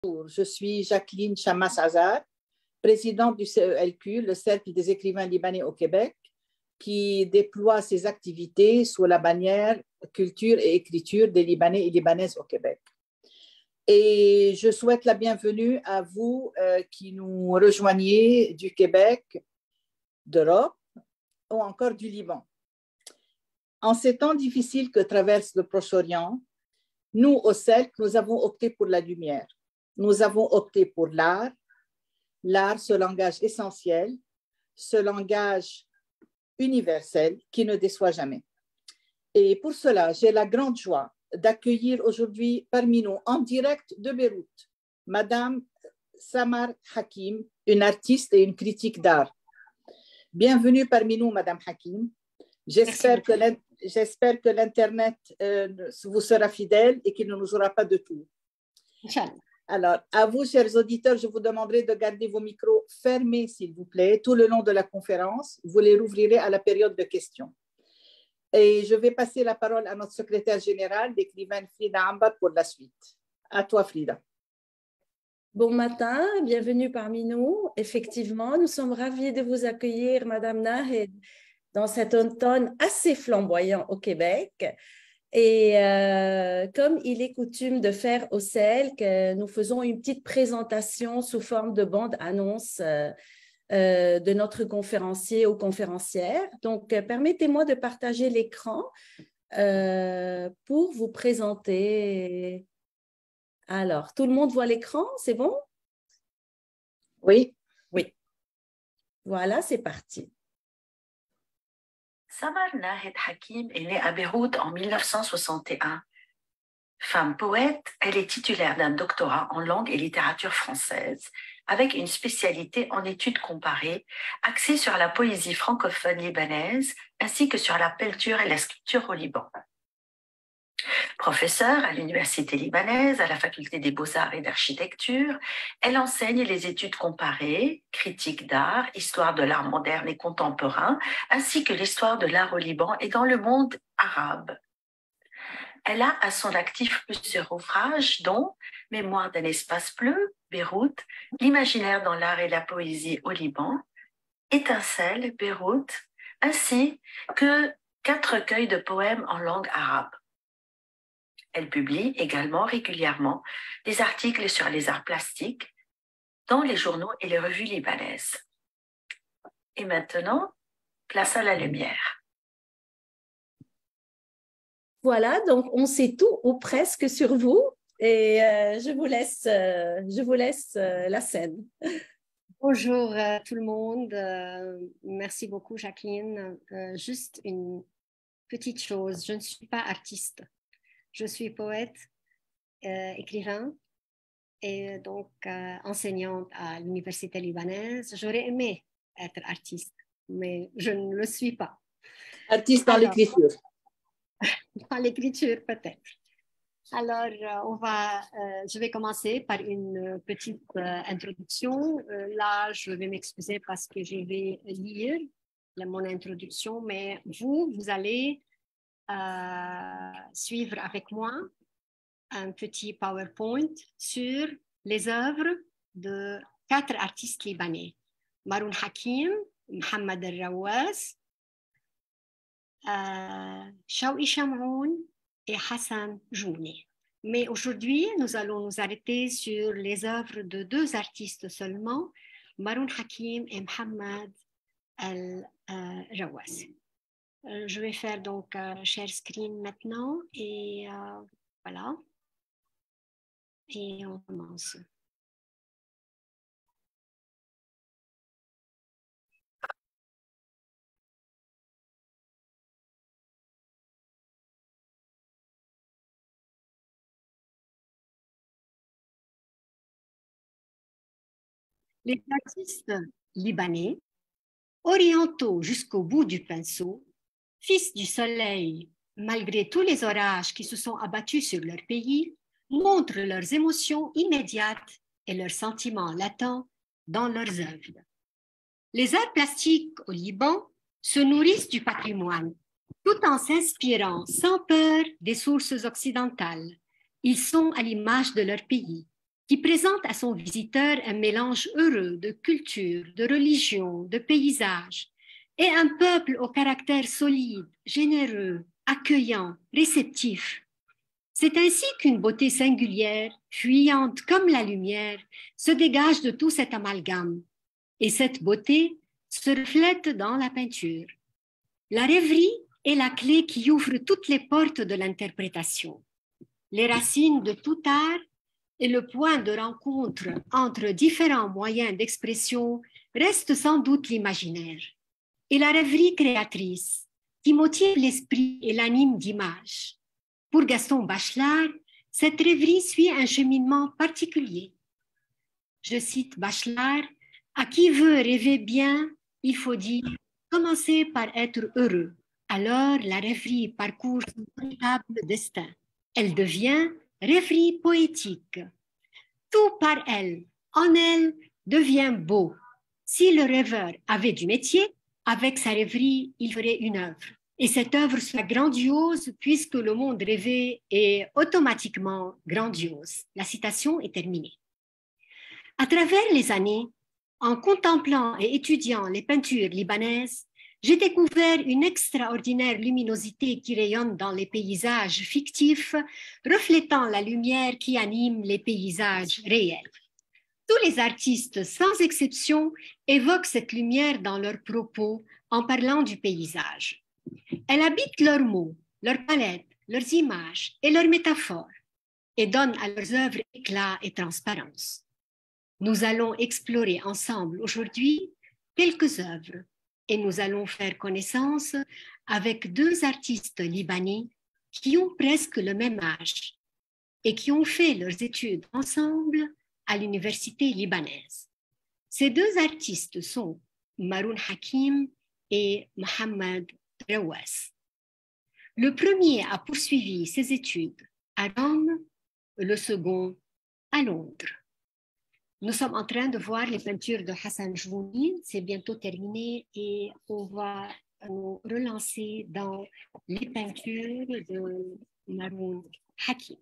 Je suis Jacqueline Chamas Azar, présidente du CELQ, le Cercle des écrivains libanais au Québec, qui déploie ses activités sous la bannière culture et écriture des Libanais et Libanaises au Québec. Et je souhaite la bienvenue à vous qui nous rejoignez du Québec, d'Europe ou encore du Liban. En ces temps difficiles que traverse le Proche-Orient, nous, au CELC, nous avons opté pour la lumière. Nous avons opté pour l'art. L'art, ce langage essentiel, ce langage universel qui ne déçoit jamais. Et pour cela, j'ai la grande joie d'accueillir aujourd'hui parmi nous, en direct de Beyrouth, Madame Samar Hakim, une artiste et une critique d'art. Bienvenue parmi nous, Madame Hakim. J'espère que l'Internet vous sera fidèle et qu'il ne nous aura pas de tout. Inch'Allah. Alors, à vous, chers auditeurs, je vous demanderai de garder vos micros fermés, s'il vous plaît, tout le long de la conférence. Vous les rouvrirez à la période de questions. Et je vais passer la parole à notre secrétaire générale, l'écrivaine Frida Ambar, pour la suite. À toi, Frida. Bon matin, bienvenue parmi nous. Effectivement, nous sommes ravis de vous accueillir, Madame Nahed, dans cet automne assez flamboyant au Québec. Et comme il est coutume de faire au CELC, nous faisons une petite présentation sous forme de bande-annonce de notre conférencier ou conférencière. Donc, permettez-moi de partager l'écran pour vous présenter. Alors, tout le monde voit l'écran, c'est bon? Oui. Oui. Voilà, c'est parti. Samar Nahed Hakim est née à Beyrouth en 1961. Femme poète, elle est titulaire d'un doctorat en langue et littérature française, avec une spécialité en études comparées, axée sur la poésie francophone libanaise, ainsi que sur la peinture et la sculpture au Liban. Professeure à l'Université libanaise, à la Faculté des Beaux-Arts et d'Architecture, elle enseigne les études comparées, critique d'art, histoire de l'art moderne et contemporain, ainsi que l'histoire de l'art au Liban et dans le monde arabe. Elle a à son actif plusieurs ouvrages, dont Mémoire d'un espace bleu, Beyrouth, L'imaginaire dans l'art et la poésie au Liban, Étincelle, Beyrouth, ainsi que 4 recueils de poèmes en langue arabe. Elle publie également régulièrement des articles sur les arts plastiques dans les journaux et les revues libanaises. Et maintenant, place à la lumière. Voilà, donc on sait tout ou presque sur vous et je vous laisse la scène. Bonjour tout le monde. Merci beaucoup, Jacqueline. Juste une petite chose, je ne suis pas artiste. Je suis poète, écrivain et donc enseignante à l'université libanaise. J'aurais aimé être artiste, mais je ne le suis pas. Artiste dans l'écriture. Dans l'écriture, peut-être. Alors, je vais commencer par une petite introduction. Là, je vais m'excuser parce que je vais lire mon introduction, mais vous allez suivre avec moi un petit PowerPoint sur les œuvres de 4 artistes libanais. Maroun Hakim, Mohamed El-Rawaz, Shawi Chamoun et Hassan Jouni. Mais aujourd'hui, nous allons nous arrêter sur les œuvres de 2 artistes seulement, Maroun Hakim et Mohamed El-Rawaz. Je vais faire donc share screen maintenant et voilà. Et on commence. Les artistes libanais, orientaux jusqu'au bout du pinceau, fils du soleil, malgré tous les orages qui se sont abattus sur leur pays, montrent leurs émotions immédiates et leurs sentiments latents dans leurs œuvres. Les arts plastiques au Liban se nourrissent du patrimoine, tout en s'inspirant sans peur des sources occidentales. Ils sont à l'image de leur pays, qui présente à son visiteur un mélange heureux de culture, de religion, de paysage, et un peuple au caractère solide, généreux, accueillant, réceptif. C'est ainsi qu'une beauté singulière, fuyante comme la lumière, se dégage de tout cet amalgame. Et cette beauté se reflète dans la peinture. La rêverie est la clé qui ouvre toutes les portes de l'interprétation. Les racines de tout art et le point de rencontre entre différents moyens d'expression reste sans doute l'imaginaire. Et la rêverie créatrice qui motive l'esprit et l'anime d'images. Pour Gaston Bachelard, cette rêverie suit un cheminement particulier. Je cite Bachelard, « À qui veut rêver bien, il faut dire commencer par être heureux. Alors la rêverie parcourt son véritable destin. Elle devient rêverie poétique. Tout par elle, en elle, devient beau. Si le rêveur avait du métier, avec sa rêverie, il ferait une œuvre. Et cette œuvre soit grandiose puisque le monde rêvé est automatiquement grandiose. » La citation est terminée. À travers les années, en contemplant et étudiant les peintures libanaises, j'ai découvert une extraordinaire luminosité qui rayonne dans les paysages fictifs, reflétant la lumière qui anime les paysages réels. Tous les artistes, sans exception, évoquent cette lumière dans leurs propos en parlant du paysage. Elle habite leurs mots, leurs palettes, leurs images et leurs métaphores et donne à leurs œuvres éclat et transparence. Nous allons explorer ensemble aujourd'hui quelques œuvres et nous allons faire connaissance avec deux artistes libanais qui ont presque le même âge et qui ont fait leurs études ensemble à l'université libanaise. Ces deux artistes sont Maroun Hakim et Mohamed Rawaz. Le premier a poursuivi ses études à Rome, le second à Londres. Nous sommes en train de voir les peintures de Hassan Jouni, c'est bientôt terminé et on va nous relancer dans les peintures de Maroun Hakim.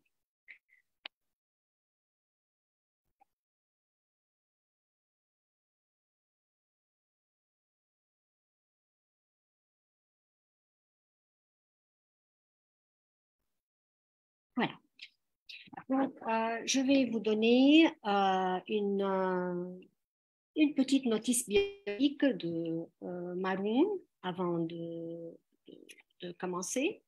Voilà. Donc, je vais vous donner une petite notice biographique de Maroun avant de commencer.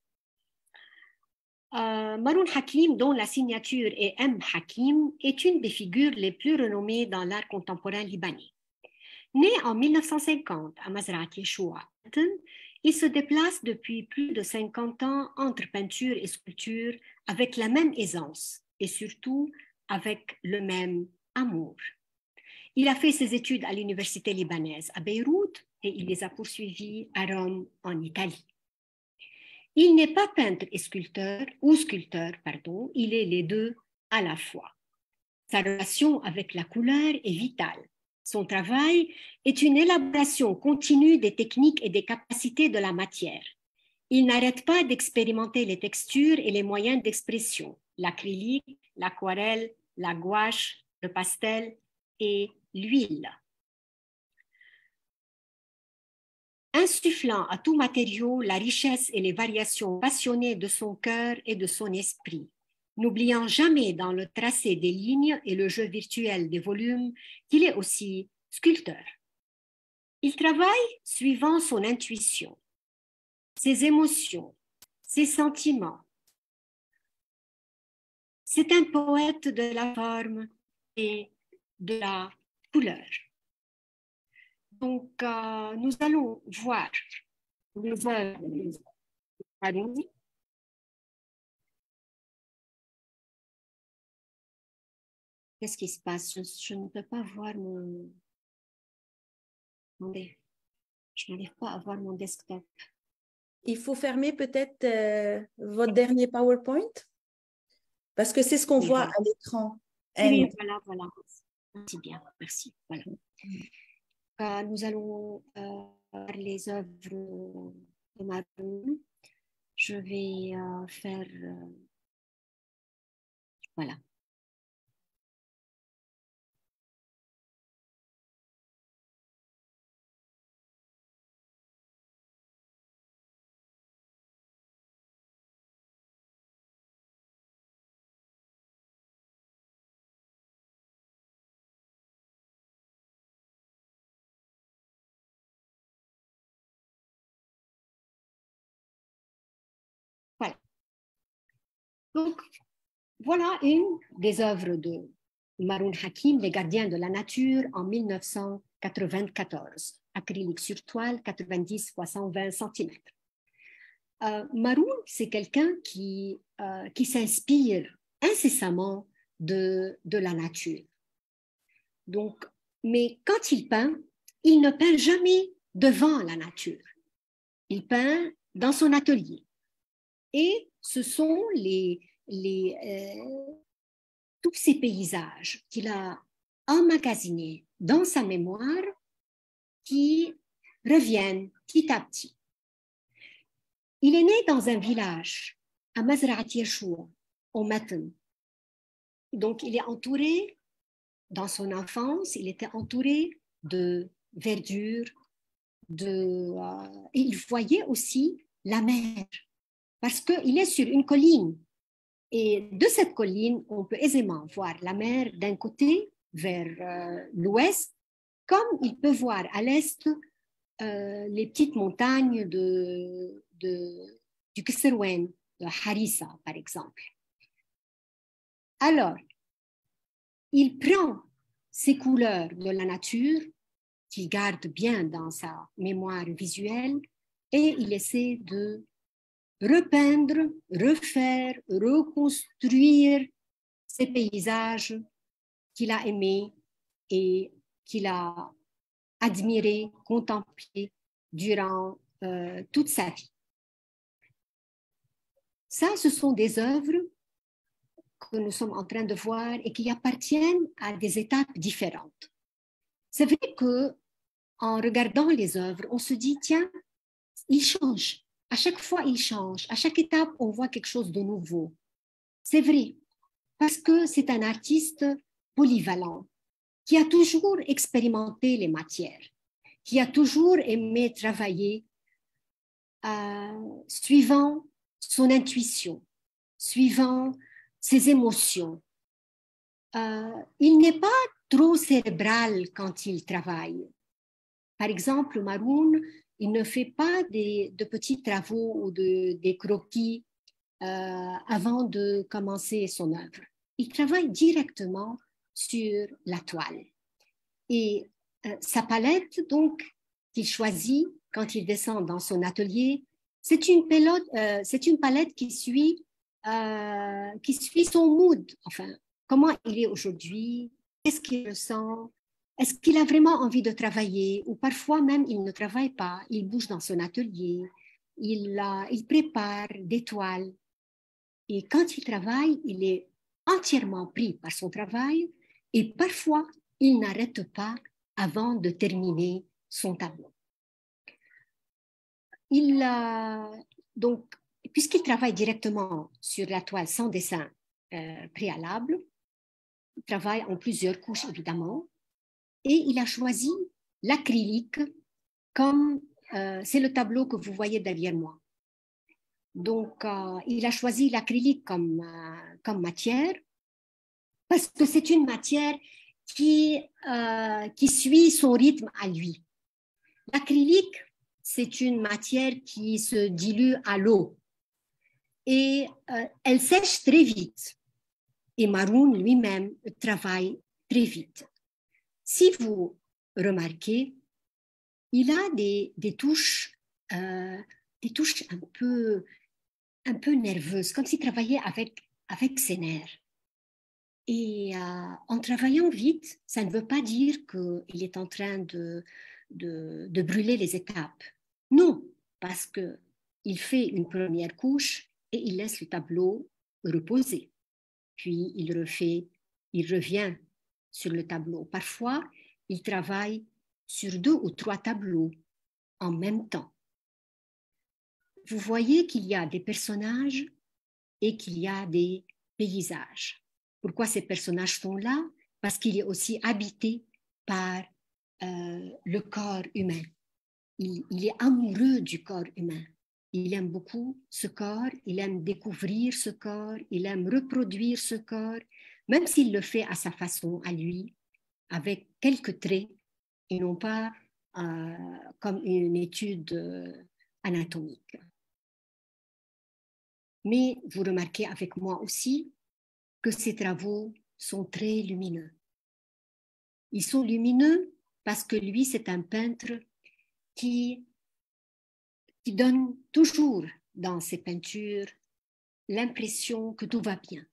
Maroun Hakim, dont la signature est M. Hakim, est une des figures les plus renommées dans l'art contemporain libanais. Né en 1950 à Mazra'at Yeshua, il se déplace depuis plus de 50 ans entre peinture et sculpture avec la même aisance et surtout avec le même amour. Il a fait ses études à l'université libanaise à Beyrouth et il les a poursuivies à Rome en Italie. Il n'est pas peintre et sculpteur, il est les deux à la fois. Sa relation avec la couleur est vitale. Son travail est une élaboration continue des techniques et des capacités de la matière. Il n'arrête pas d'expérimenter les textures et les moyens d'expression, l'acrylique, l'aquarelle, la gouache, le pastel et l'huile. Insufflant à tout matériau la richesse et les variations passionnées de son cœur et de son esprit, n'oubliant jamais dans le tracé des lignes et le jeu virtuel des volumes qu'il est aussi sculpteur. Il travaille suivant son intuition, ses émotions, ses sentiments. C'est un poète de la forme et de la couleur. Donc, nous allons voir les œuvres de Maroun. Qu'est-ce qui se passe? Je ne peux pas voir mon... Attendez, je n'arrive pas à voir mon desktop. Il faut fermer peut-être votre dernier PowerPoint parce que c'est ce qu'on voit à l'écran. Oui, voilà. Merci bien, merci. Voilà. Nous allons voir les œuvres de Maroun. Je vais faire... voilà. Donc, voilà une des œuvres de Maroun Hakim, Les gardiens de la nature, en 1994. Acrylique sur toile, 90 x 120 cm. Maroun, c'est quelqu'un qui s'inspire incessamment de la nature. Donc, mais quand il peint, il ne peint jamais devant la nature. Il peint dans son atelier. Et ce sont tous ces paysages qu'il a emmagasinés dans sa mémoire qui reviennent petit à petit. Il est né dans un village, à Mazra'at Yeshua, au Matn. Donc, il est entouré, dans son enfance, il était entouré de verdure, et il voyait aussi la mer, parce qu'il est sur une colline. Et de cette colline, on peut aisément voir la mer d'un côté vers l'ouest, comme il peut voir à l'est les petites montagnes du Kisserwen, de Harissa, par exemple. Alors, il prend ces couleurs de la nature, qu'il garde bien dans sa mémoire visuelle, et il essaie de repeindre, refaire, reconstruire ces paysages qu'il a aimés et qu'il a admirés, contemplés durant toute sa vie. Ça, ce sont des œuvres que nous sommes en train de voir et qui appartiennent à des étapes différentes. C'est vrai que en regardant les œuvres, on se dit, tiens, il change. À chaque fois, il change. À chaque étape, on voit quelque chose de nouveau. C'est vrai, parce que c'est un artiste polyvalent, qui a toujours expérimenté les matières, qui a toujours aimé travailler suivant son intuition, suivant ses émotions. Il n'est pas trop cérébral quand il travaille. Par exemple, Maroun, il ne fait pas de petits travaux ou des croquis avant de commencer son œuvre. Il travaille directement sur la toile. Et sa palette, donc, qu'il choisit quand il descend dans son atelier, c'est une palette qui suit son mood, enfin, comment il est aujourd'hui, qu'est-ce qu'il ressent, est-ce qu'il a vraiment envie de travailler, ou parfois même il ne travaille pas, il bouge dans son atelier, il prépare des toiles. Et quand il travaille, il est entièrement pris par son travail et parfois, il n'arrête pas avant de terminer son tableau. Donc, puisqu'il travaille directement sur la toile sans dessin préalable, il travaille en plusieurs couches évidemment, et il a choisi l'acrylique comme c'est le tableau que vous voyez derrière moi. Donc, il a choisi l'acrylique comme matière parce que c'est une matière qui suit son rythme à lui. L'acrylique, c'est une matière qui se dilue à l'eau et elle sèche très vite. Et Maroun lui-même travaille très vite. Si vous remarquez, il a des touches un peu nerveuses, comme s'il travaillait avec ses nerfs. Et en travaillant vite, ça ne veut pas dire qu'il est en train de brûler les étapes. Non, parce qu'il fait une première couche et il laisse le tableau reposer. Puis il revient sur le tableau. Parfois, il travaille sur 2 ou 3 tableaux en même temps. Vous voyez qu'il y a des personnages et qu'il y a des paysages. Pourquoi ces personnages sont là? Parce qu'il est aussi habité par le corps humain. Il est amoureux du corps humain. Il aime beaucoup ce corps, il aime découvrir ce corps, il aime reproduire ce corps, même s'il le fait à sa façon, à lui, avec quelques traits, et non pas comme une étude anatomique. Mais vous remarquez avec moi aussi que ses travaux sont très lumineux. Ils sont lumineux parce que lui, c'est un peintre qui donne toujours dans ses peintures l'impression que tout va bien.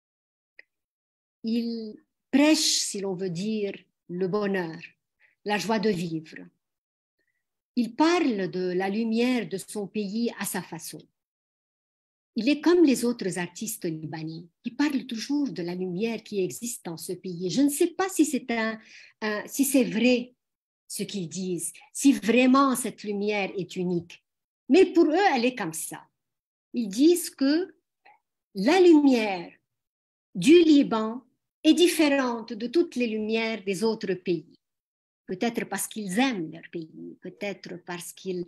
Il prêche, si l'on veut dire, le bonheur, la joie de vivre. Il parle de la lumière de son pays à sa façon. Il est comme les autres artistes libanais, qui parlent toujours de la lumière qui existe dans ce pays. Je ne sais pas si c'est vrai ce qu'ils disent, si vraiment cette lumière est unique. Mais pour eux, elle est comme ça. Ils disent que la lumière du Liban est différente de toutes les lumières des autres pays. Peut-être parce qu'ils aiment leur pays, peut-être parce qu'ils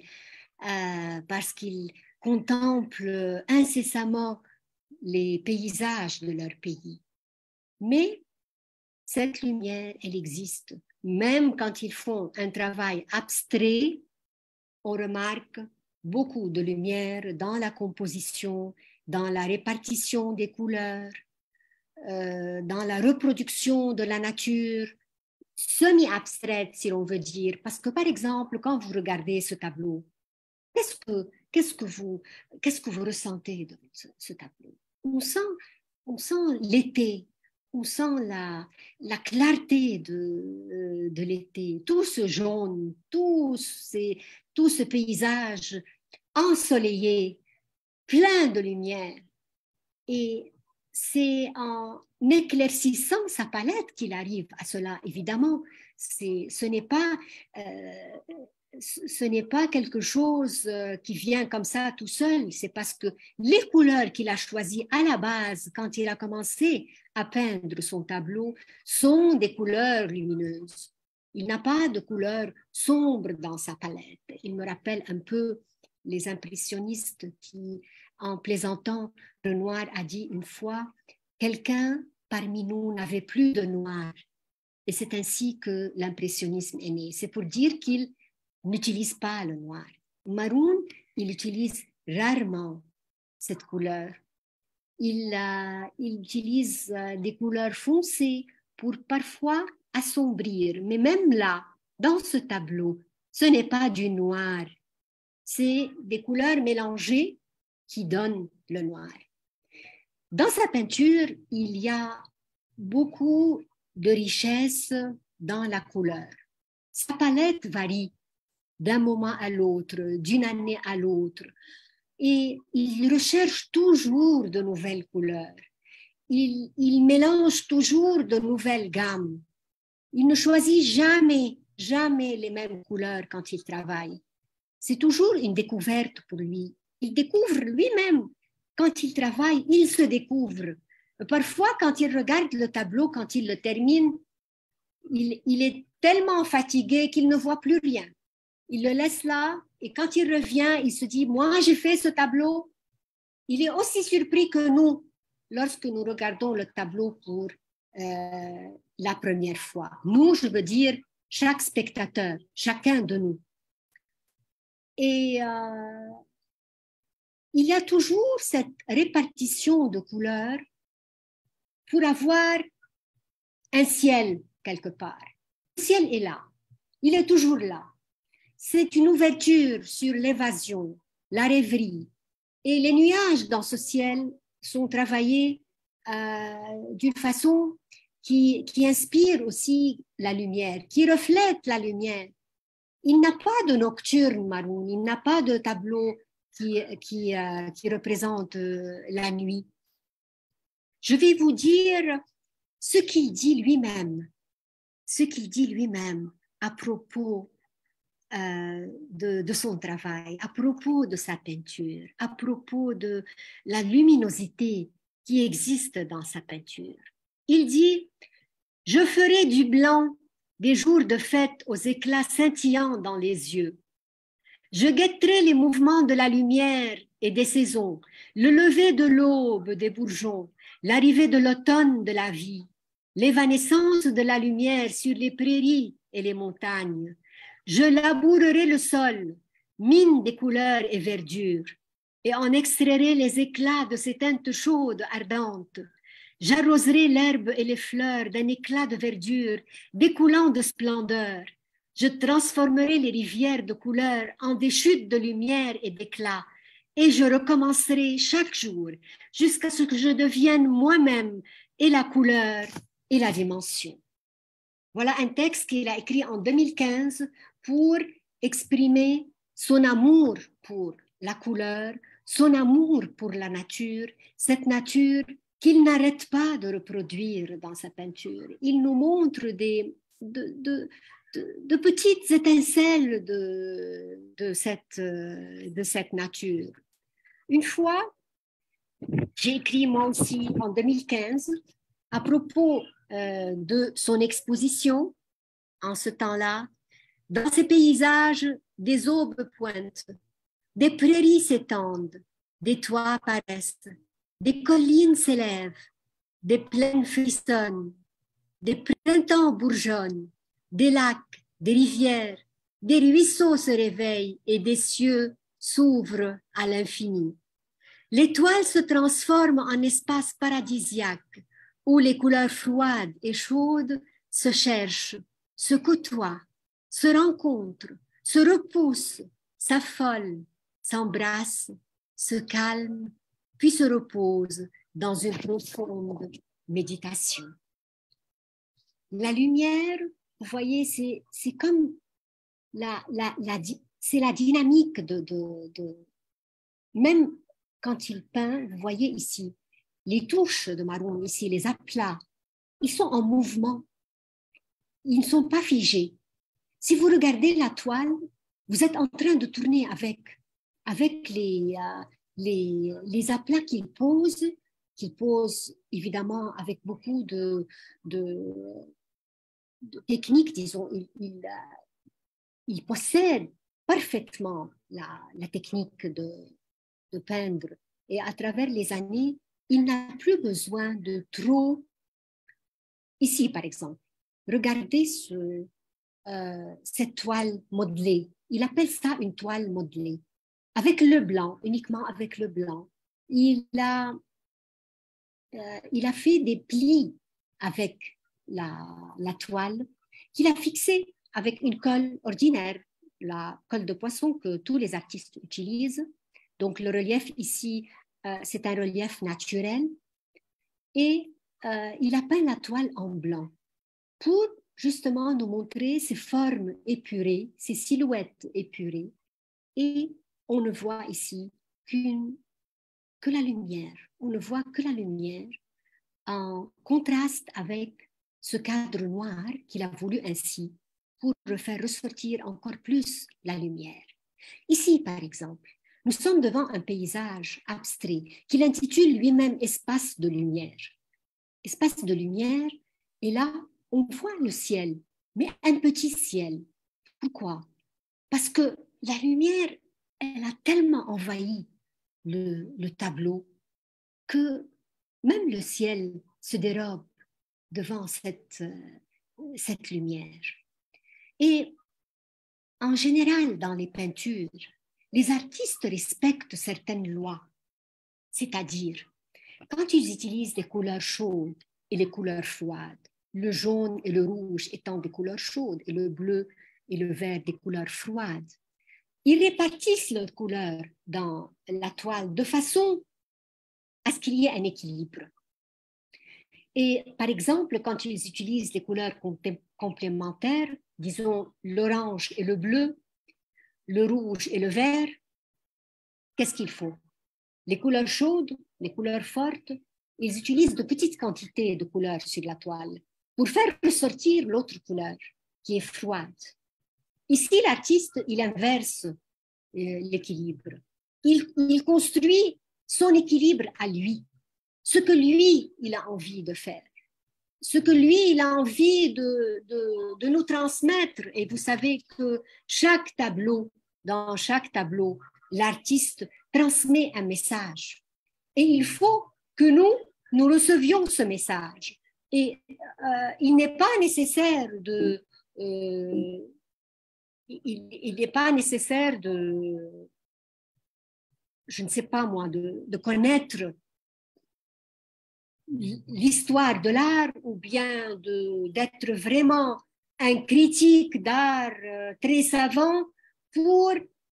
contemplent incessamment les paysages de leur pays. Mais cette lumière, elle existe. Même quand ils font un travail abstrait, on remarque beaucoup de lumière dans la composition, dans la répartition des couleurs, dans la reproduction de la nature, semi-abstraite, si l'on veut dire. Parce que, par exemple, quand vous regardez ce tableau, qu'est-ce que vous ressentez de ce tableau? On sent l'été, on sent la clarté de l'été, tout ce jaune, tout ce paysage ensoleillé, plein de lumière. Et c'est en éclaircissant sa palette qu'il arrive à cela, évidemment. Ce n'est pas quelque chose qui vient comme ça tout seul, c'est parce que les couleurs qu'il a choisies à la base, quand il a commencé à peindre son tableau, sont des couleurs lumineuses. Il n'a pas de couleurs sombres dans sa palette. Il me rappelle un peu les impressionnistes qui, en plaisantant, Renoir a dit une fois « Quelqu'un parmi nous n'avait plus de noir ». Et c'est ainsi que l'impressionnisme est né. C'est pour dire qu'il n'utilise pas le noir. Maroun, il utilise rarement cette couleur. Il utilise des couleurs foncées pour parfois assombrir. Mais même là, dans ce tableau, ce n'est pas du noir. C'est des couleurs mélangées qui donnent le noir. Dans sa peinture, il y a beaucoup de richesse dans la couleur. Sa palette varie d'un moment à l'autre, d'une année à l'autre. Et il recherche toujours de nouvelles couleurs. Il mélange toujours de nouvelles gammes. Il ne choisit jamais les mêmes couleurs quand il travaille. C'est toujours une découverte pour lui. Il découvre lui-même. Quand il travaille, il se découvre. Parfois, quand il regarde le tableau, quand il le termine, il est tellement fatigué qu'il ne voit plus rien. Il le laisse là et quand il revient, il se dit « Moi, j'ai fait ce tableau ». Il est aussi surpris que nous lorsque nous regardons le tableau pour la première fois. Nous, je veux dire chaque spectateur, chacun de nous. Et il y a toujours cette répartition de couleurs pour avoir un ciel quelque part. Le ciel est là, il est toujours là. C'est une ouverture sur l'évasion, la rêverie. Et les nuages dans ce ciel sont travaillés d'une façon qui inspire aussi la lumière, qui reflète la lumière. Il n'a pas de nocturne, Maroun, il n'a pas de tableau qui représente la nuit. Je vais vous dire ce qu'il dit lui-même à propos de son travail, à propos de sa peinture, à propos de la luminosité qui existe dans sa peinture. Il dit « Je ferai du blanc des jours de fête aux éclats scintillants dans les yeux. Je guetterai les mouvements de la lumière et des saisons, le lever de l'aube des bourgeons, l'arrivée de l'automne de la vie, l'évanescence de la lumière sur les prairies et les montagnes. Je labourerai le sol, mine des couleurs et verdures, et en extrairai les éclats de ces teintes chaudes, ardentes. J'arroserai l'herbe et les fleurs d'un éclat de verdure, découlant de splendeur. Je transformerai les rivières de couleur en des chutes de lumière et d'éclat, et je recommencerai chaque jour jusqu'à ce que je devienne moi-même et la couleur et la dimension. Voilà un texte qu'il a écrit en 2015 pour exprimer son amour pour la couleur, son amour pour la nature, cette nature qu'il n'arrête pas de reproduire dans sa peinture. Il nous montre de petites étincelles de cette nature. Une fois, j'ai écrit moi aussi en 2015 à propos de son exposition en ce temps-là. Dans ces paysages, des aubes pointent, des prairies s'étendent, des toits paraissent, des collines s'élèvent, des plaines frissonnent, des printemps bourgeonnent, des lacs, des rivières, des ruisseaux se réveillent et des cieux s'ouvrent à l'infini. L'étoile se transforme en espace paradisiaque où les couleurs froides et chaudes se cherchent, se côtoient, se rencontrent, se repoussent, s'affolent, s'embrassent, se calment, puis se reposent dans une profonde méditation. La lumière, vous voyez, c'est comme c'est la dynamique même quand il peint, vous voyez ici, les touches de Maroun, ici, les aplats, ils sont en mouvement, ils ne sont pas figés. Si vous regardez la toile, vous êtes en train de tourner avec les aplats qu'il pose évidemment avec beaucoup de techniques, disons. Il possède parfaitement la technique de peindre. Et à travers les années, il n'a plus besoin de trop. Ici, par exemple, regardez cette toile modelée. Il appelle ça une toile modelée. Avec le blanc, uniquement avec le blanc. Il a fait des plis avec la toile qu'il a fixée avec une colle ordinaire, la colle de poisson que tous les artistes utilisent. Donc le relief ici, c'est un relief naturel. Et il a peint la toile en blanc pour justement nous montrer ces formes épurées, ces silhouettes épurées. Et on ne voit ici que la lumière. On ne voit que la lumière en contraste avec ce cadre noir qu'il a voulu ainsi pour faire ressortir encore plus la lumière. Ici, par exemple, nous sommes devant un paysage abstrait qu'il intitule lui-même espace de lumière. Espace de lumière, et là, on voit le ciel, mais un petit ciel. Pourquoi? Parce que la lumière, elle a tellement envahi le tableau que même le ciel se dérobe devant cette lumière. Et en général, dans les peintures, les artistes respectent certaines lois, c'est-à-dire quand ils utilisent des couleurs chaudes et les couleurs froides, le jaune et le rouge étant des couleurs chaudes et le bleu et le vert des couleurs froides, ils répartissent leurs couleurs dans la toile de façon à ce qu'il y ait un équilibre. Et par exemple, quand ils utilisent les couleurs complémentaires, disons l'orange et le bleu, le rouge et le vert, qu'est-ce qu'il faut? Les couleurs chaudes, les couleurs fortes, ils utilisent de petites quantités de couleurs sur la toile pour faire ressortir l'autre couleur qui est froide. Ici, l'artiste, il inverse l'équilibre. Il construit son équilibre à lui, ce que lui, il a envie de faire, ce que lui, il a envie de nous transmettre. Et vous savez que dans chaque tableau, l'artiste transmet un message. Et il faut que nous recevions ce message. Et il n'est pas nécessaire je ne sais pas moi, de connaître l'histoire de l'art ou bien d'être vraiment un critique d'art très savant pour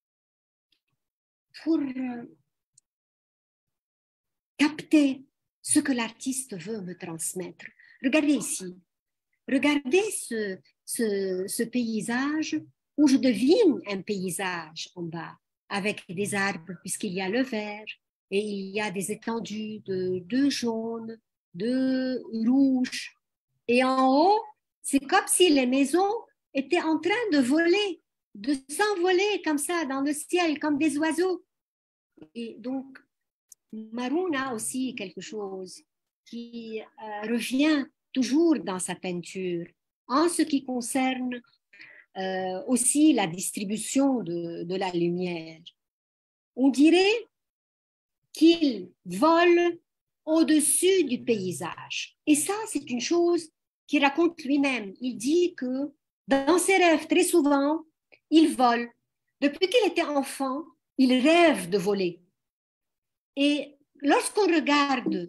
capter ce que l'artiste veut me transmettre. Regardez ici, regardez ce paysage où je devine un paysage en bas avec des arbres puisqu'il y a le vert et il y a des étendues de jaune, de rouge. Et en haut, c'est comme si les maisons étaient en train de voler, de s'envoler comme ça dans le ciel, comme des oiseaux. Et donc, Maroun a aussi quelque chose qui revient toujours dans sa peinture en ce qui concerne aussi la distribution de la lumière. On dirait qu'il vole au-dessus du paysage. Et ça, c'est une chose qu'il raconte lui-même. Il dit que dans ses rêves, très souvent, il vole. Depuis qu'il était enfant, il rêve de voler. Et lorsqu'on regarde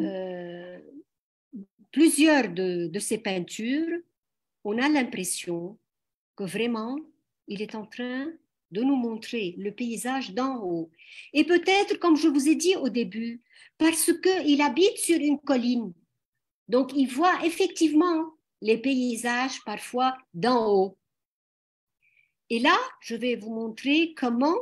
plusieurs de ses peintures, on a l'impression que vraiment, il est en train de nous montrer le paysage d'en haut. Et peut-être, comme je vous ai dit au début, parce qu'il habite sur une colline. Donc, il voit effectivement les paysages parfois d'en haut. Et là, je vais vous montrer comment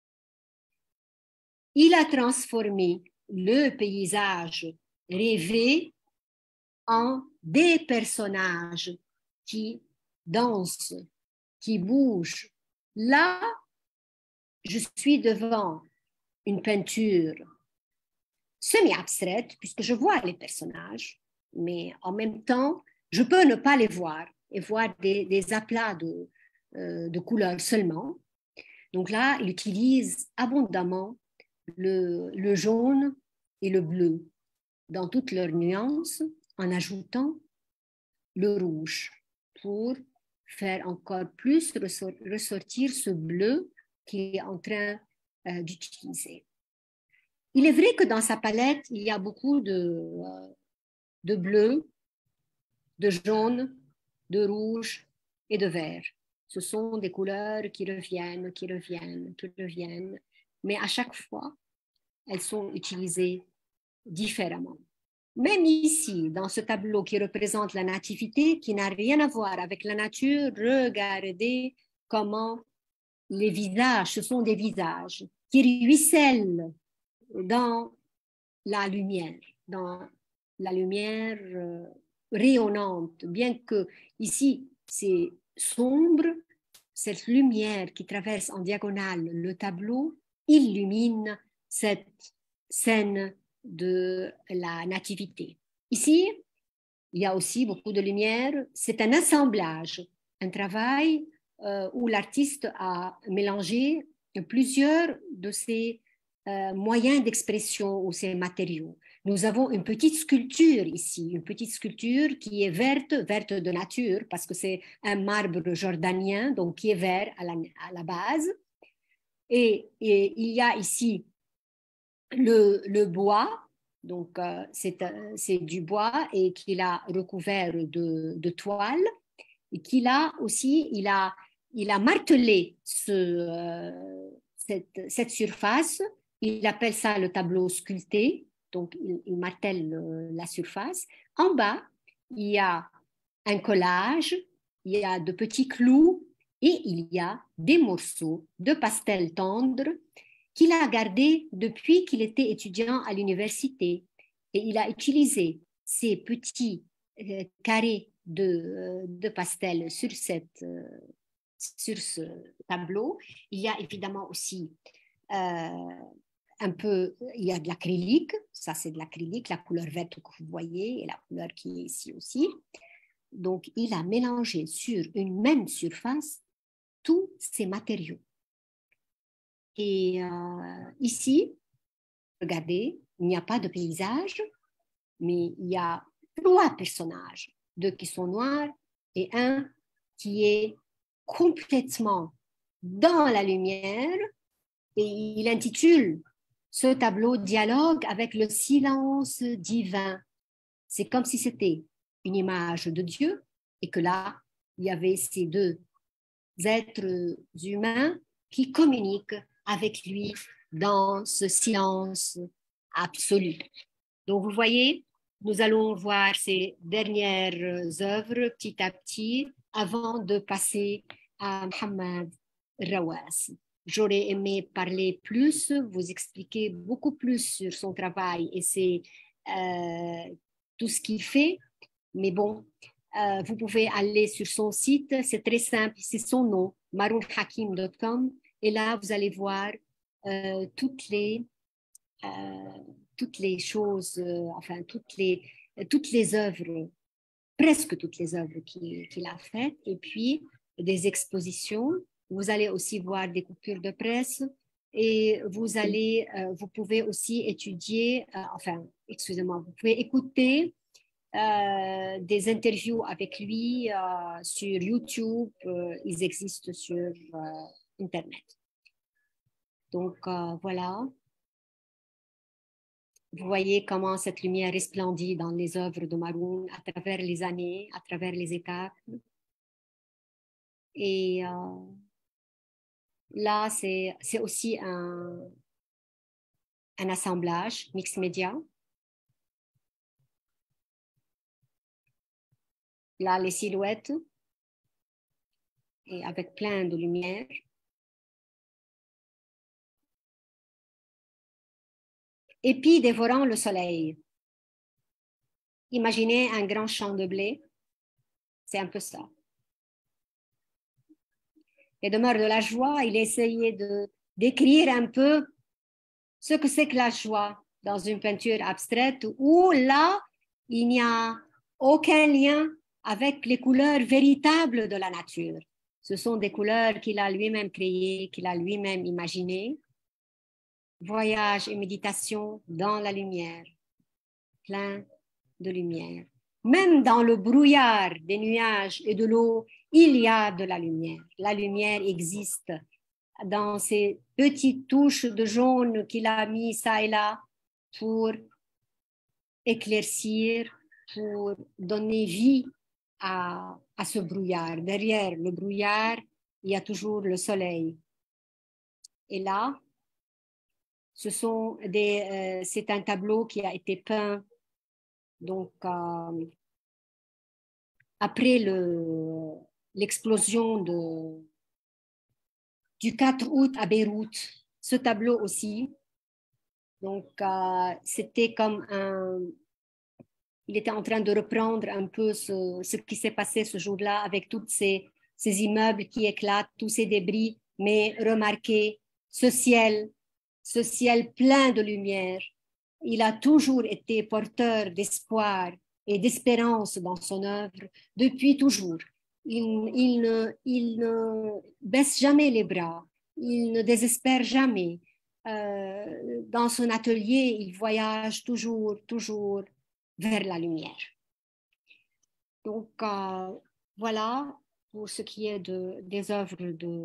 il a transformé le paysage rêvé en des personnages qui dansent, qui bougent. Là, je suis devant une peinture semi-abstraite, puisque je vois les personnages, mais en même temps, je peux ne pas les voir et voir des aplats de couleurs seulement. Donc là, il utilise abondamment le jaune et le bleu dans toutes leurs nuances, en ajoutant le rouge pour faire encore plus ressortir ce bleu qu'il est en train d'utiliser. Il est vrai que dans sa palette, il y a beaucoup de bleu, de jaune, de rouge et de vert. Ce sont des couleurs qui reviennent, mais à chaque fois, elles sont utilisées différemment. Même ici, dans ce tableau qui représente la nativité, qui n'a rien à voir avec la nature, regardez comment les visages, ce sont des visages qui ruissellent dans la lumière rayonnante, bien que ici c'est sombre, cette lumière qui traverse en diagonale le tableau illumine cette scène de la nativité. Ici, il y a aussi beaucoup de lumière. C'est un assemblage, un travail où l'artiste a mélangé plusieurs de ses moyens d'expression ou ses matériaux. Nous avons une petite sculpture ici, une petite sculpture qui est verte de nature, parce que c'est un marbre jordanien, donc qui est vert à la base. Et il y a ici le bois, donc c'est du bois et qu'il a recouvert de toile, et qu'il a aussi, il a martelé cette surface. Il appelle ça le tableau sculpté, donc il martèle la surface. En bas, il y a un collage, il y a de petits clous et il y a des morceaux de pastel tendre qu'il a gardés depuis qu'il était étudiant à l'université. Et il a utilisé ces petits carrés de pastel sur ce tableau. Il y a évidemment aussi un peu, il y a de l'acrylique, ça c'est de l'acrylique, la couleur verte que vous voyez et la couleur qui est ici aussi. Donc, il a mélangé sur une même surface tous ces matériaux. Et ici, regardez, il n'y a pas de paysage, mais il y a 3 personnages, 2 qui sont noirs et un qui est complètement dans la lumière, et il intitule ce tableau dialogue avec le silence divin. C'est comme si c'était une image de Dieu et que là, il y avait ces deux êtres humains qui communiquent avec lui dans ce silence absolu. Donc, vous voyez, nous allons voir ces dernières œuvres petit à petit avant de passer à Mohamed Rawas. J'aurais aimé parler plus, vous expliquer beaucoup plus sur son travail et c'est tout ce qu'il fait. Mais bon, vous pouvez aller sur son site, c'est très simple, c'est son nom, marounhakim.com, et là, vous allez voir toutes les choses, enfin, toutes les œuvres, presque toutes les œuvres qu'il a faites, et puis des expositions. Vous allez aussi voir des coupures de presse et vous pouvez aussi étudier, vous pouvez écouter des interviews avec lui sur YouTube, ils existent sur Internet. Donc voilà, vous voyez comment cette lumière resplendit dans les œuvres de Maroun à travers les années, à travers les étapes. Et là, c'est aussi un assemblage mix média. Là, les silhouettes, et avec plein de lumière. Et puis, dévorant le soleil. Imaginez un grand champ de blé. C'est un peu ça. Et demeure de la joie, il essayait d'écrire un peu ce que c'est que la joie dans une peinture abstraite où là, il n'y a aucun lien avec les couleurs véritables de la nature. Ce sont des couleurs qu'il a lui-même créées, qu'il a lui-même imaginées. Voyage et méditation dans la lumière, plein de lumière. Même dans le brouillard des nuages et de l'eau, il y a de la lumière. La lumière existe dans ces petites touches de jaune qu'il a mis ça et là pour éclaircir, pour donner vie à ce brouillard. Derrière le brouillard, il y a toujours le soleil. Et là, c'est un tableau qui a été peint donc après l'explosion du 4 août à Beyrouth. Ce tableau aussi, donc c'était comme il était en train de reprendre un peu ce qui s'est passé ce jour-là avec tous ces immeubles qui éclatent, tous ces débris, mais remarquez ce ciel plein de lumière. Il a toujours été porteur d'espoir et d'espérance dans son œuvre depuis toujours. Il ne baisse jamais les bras, il ne désespère jamais. Dans son atelier, il voyage toujours vers la lumière. Donc, voilà pour ce qui est des œuvres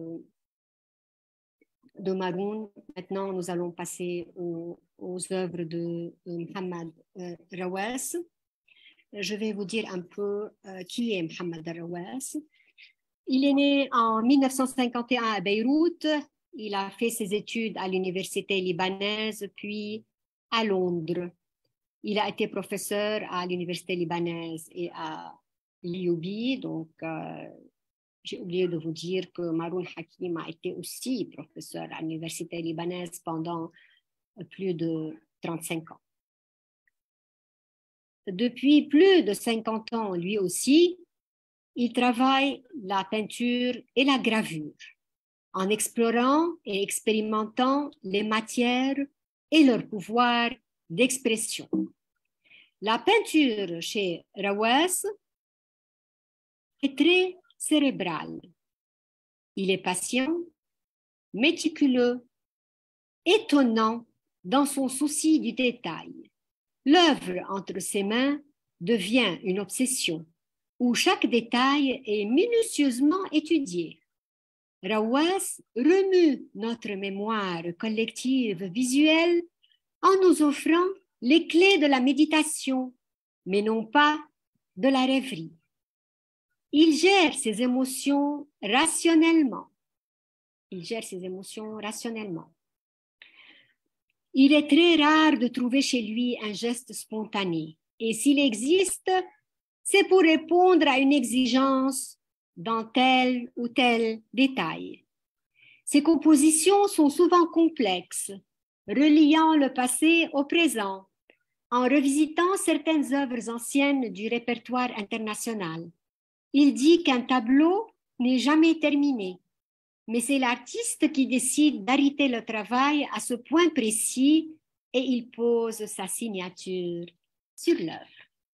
de Maroun. Maintenant, nous allons passer aux œuvres de Mohamed Rawas. Je vais vous dire un peu qui est Mohamed Rawas. Il est né en 1951 à Beyrouth. Il a fait ses études à l'université libanaise, puis à Londres. Il a été professeur à l'université libanaise et à l'IUB. Donc, j'ai oublié de vous dire que Maroun Hakim a été aussi professeur à l'université libanaise pendant plus de 35 ans. Depuis plus de 50 ans, lui aussi, il travaille la peinture et la gravure en explorant et expérimentant les matières et leur pouvoir d'expression. La peinture chez Rawas est très cérébrale. Il est patient, méticuleux, étonnant dans son souci du détail. L'œuvre entre ses mains devient une obsession où chaque détail est minutieusement étudié. Rawas remue notre mémoire collective visuelle en nous offrant les clés de la méditation, mais non pas de la rêverie. Il gère ses émotions rationnellement. Il gère ses émotions rationnellement. Il est très rare de trouver chez lui un geste spontané. Et s'il existe, c'est pour répondre à une exigence dans tel ou tel détail. Ses compositions sont souvent complexes, reliant le passé au présent, en revisitant certaines œuvres anciennes du répertoire international. Il dit qu'un tableau n'est jamais terminé, mais c'est l'artiste qui décide d'arrêter le travail à ce point précis et il pose sa signature sur l'œuvre.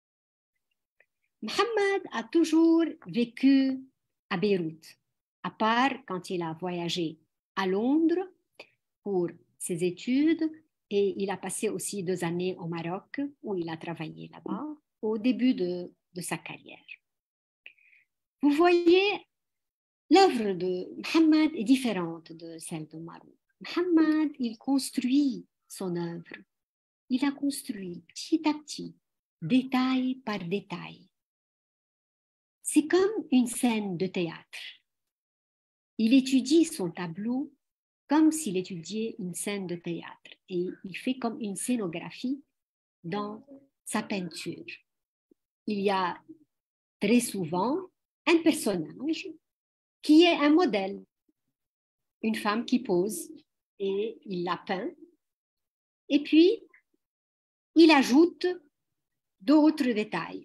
Mohamed a toujours vécu à Beyrouth, à part quand il a voyagé à Londres pour ses études et il a passé aussi 2 années au Maroc où il a travaillé là-bas au début de sa carrière. Vous voyez, l'œuvre de Mohamed est différente de celle de Marouf. Mohamed, il construit son œuvre. Il a construit petit à petit, détail par détail. C'est comme une scène de théâtre. Il étudie son tableau comme s'il étudiait une scène de théâtre et il fait comme une scénographie dans sa peinture. Il y a très souvent un personnage qui est un modèle, une femme qui pose et il la peint. Et puis, il ajoute d'autres détails.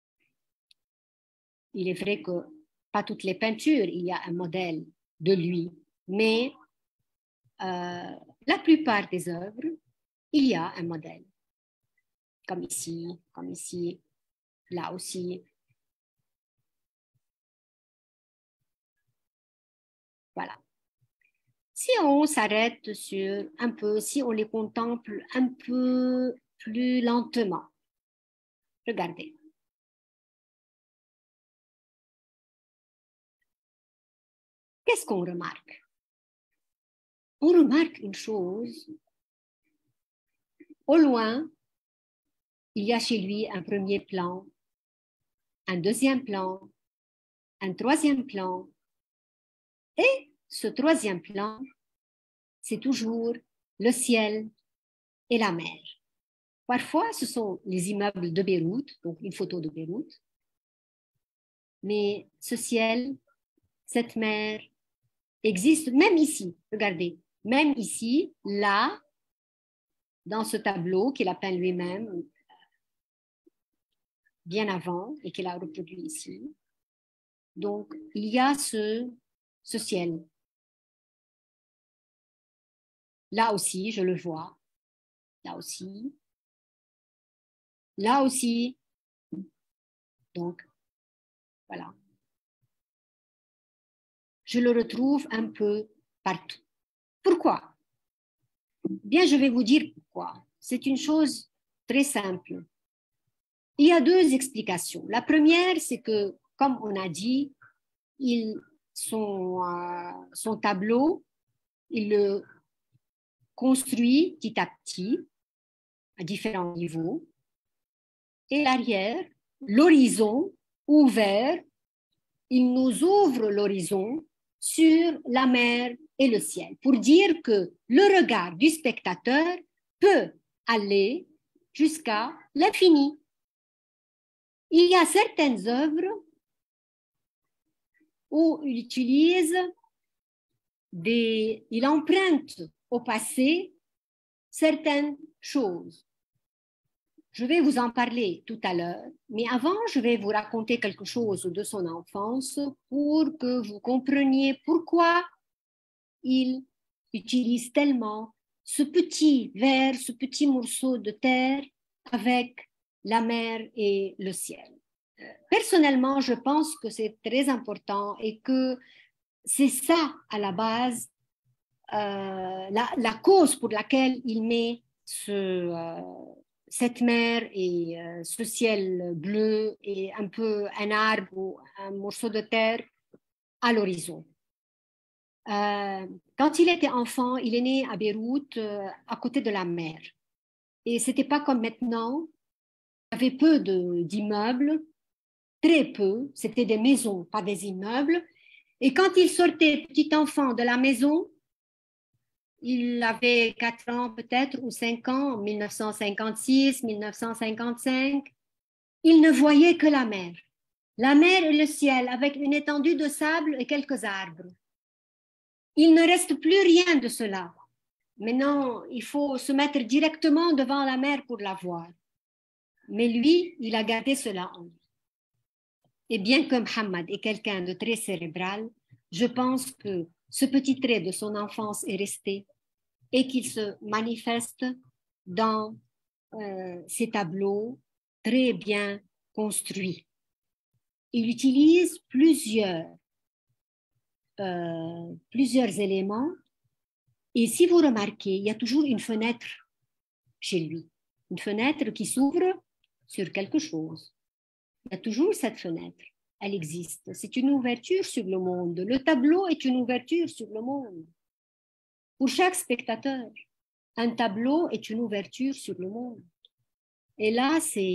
Il est vrai que pas toutes les peintures, il y a un modèle de lui, mais la plupart des œuvres, il y a un modèle. Comme ici, là aussi. Voilà. Si on s'arrête sur un peu, si on les contemple un peu plus lentement, regardez. Qu'est-ce qu'on remarque? On remarque une chose. Au loin, il y a chez lui un premier plan, un deuxième plan, un troisième plan. Et ce troisième plan, c'est toujours le ciel et la mer. Parfois, ce sont les immeubles de Beyrouth, donc une photo de Beyrouth. Mais ce ciel, cette mer existe même ici. Regardez, même ici, là, dans ce tableau qu'il a peint lui-même bien avant et qu'il a reproduit ici. Donc, il y a ce ciel. Là aussi, je le vois. Là aussi. Là aussi. Donc, voilà. Je le retrouve un peu partout. Pourquoi? Bien, je vais vous dire pourquoi. C'est une chose très simple. Il y a 2 explications. La première, c'est que, comme on a dit, son tableau, il le construit petit à petit, à différents niveaux. Et l'arrière, l'horizon ouvert, il nous ouvre l'horizon sur la mer et le ciel, pour dire que le regard du spectateur peut aller jusqu'à l'infini. Il y a certaines œuvres où il utilise il emprunte au passé certaines choses. Je vais vous en parler tout à l'heure, mais avant, je vais vous raconter quelque chose de son enfance pour que vous compreniez pourquoi il utilise tellement ce petit verre, ce petit morceau de terre avec la mer et le ciel. Personnellement, je pense que c'est très important et que c'est ça, à la base, la cause pour laquelle il met cette mer et ce ciel bleu et un peu un arbre ou un morceau de terre à l'horizon. Quand il était enfant, il est né à Beyrouth, à côté de la mer. Et ce n'était pas comme maintenant. Il y avait peu d'immeubles, très peu. C'était des maisons, pas des immeubles. Et quand il sortait, petit enfant, de la maison, il avait 4 ans peut-être ou 5 ans, en 1956, 1955, il ne voyait que la mer. La mer et le ciel avec une étendue de sable et quelques arbres. Il ne reste plus rien de cela. Maintenant, il faut se mettre directement devant la mer pour la voir. Mais lui, il a gardé cela en lui. Et bien que Mohammed est quelqu'un de très cérébral, je pense que ce petit trait de son enfance est resté et qu'il se manifeste dans ces tableaux très bien construits. Il utilise plusieurs éléments et si vous remarquez, il y a toujours une fenêtre chez lui, une fenêtre qui s'ouvre sur quelque chose. Il y a toujours cette fenêtre, elle existe. C'est une ouverture sur le monde. Le tableau est une ouverture sur le monde. Pour chaque spectateur, un tableau est une ouverture sur le monde. Et là,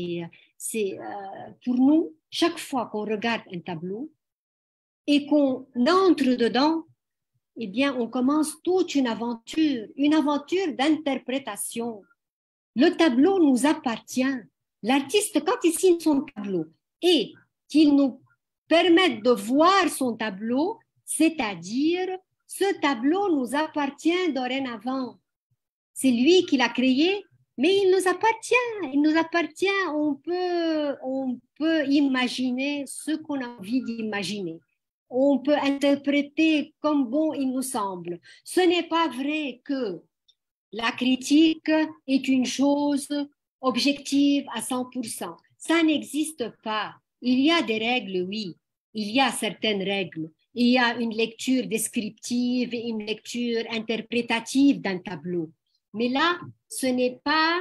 pour nous, chaque fois qu'on regarde un tableau et qu'on entre dedans, eh bien, on commence toute une aventure d'interprétation. Le tableau nous appartient. L'artiste, quand il signe son tableau et qu'il nous permette de voir son tableau, c'est-à-dire ce tableau nous appartient dorénavant. C'est lui qui l'a créé, mais il nous appartient. Il nous appartient. On peut imaginer ce qu'on a envie d'imaginer. On peut interpréter comme bon il nous semble. Ce n'est pas vrai que la critique est une chose objective à 100%. Ça n'existe pas. Il y a des règles, oui. Il y a certaines règles. Il y a une lecture descriptive et une lecture interprétative d'un tableau. Mais là, ce n'est pas...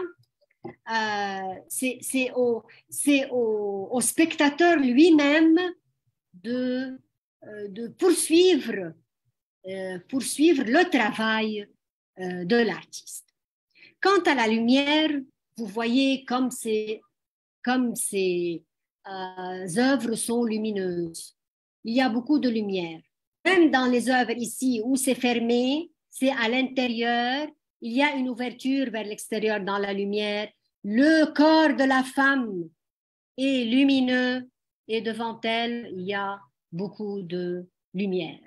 c'est au spectateur lui-même de poursuivre le travail de l'artiste. Quant à la lumière, vous voyez comme ces œuvres sont lumineuses. Il y a beaucoup de lumière. Même dans les œuvres ici où c'est fermé, c'est à l'intérieur, il y a une ouverture vers l'extérieur dans la lumière. Le corps de la femme est lumineux et devant elle, il y a beaucoup de lumière.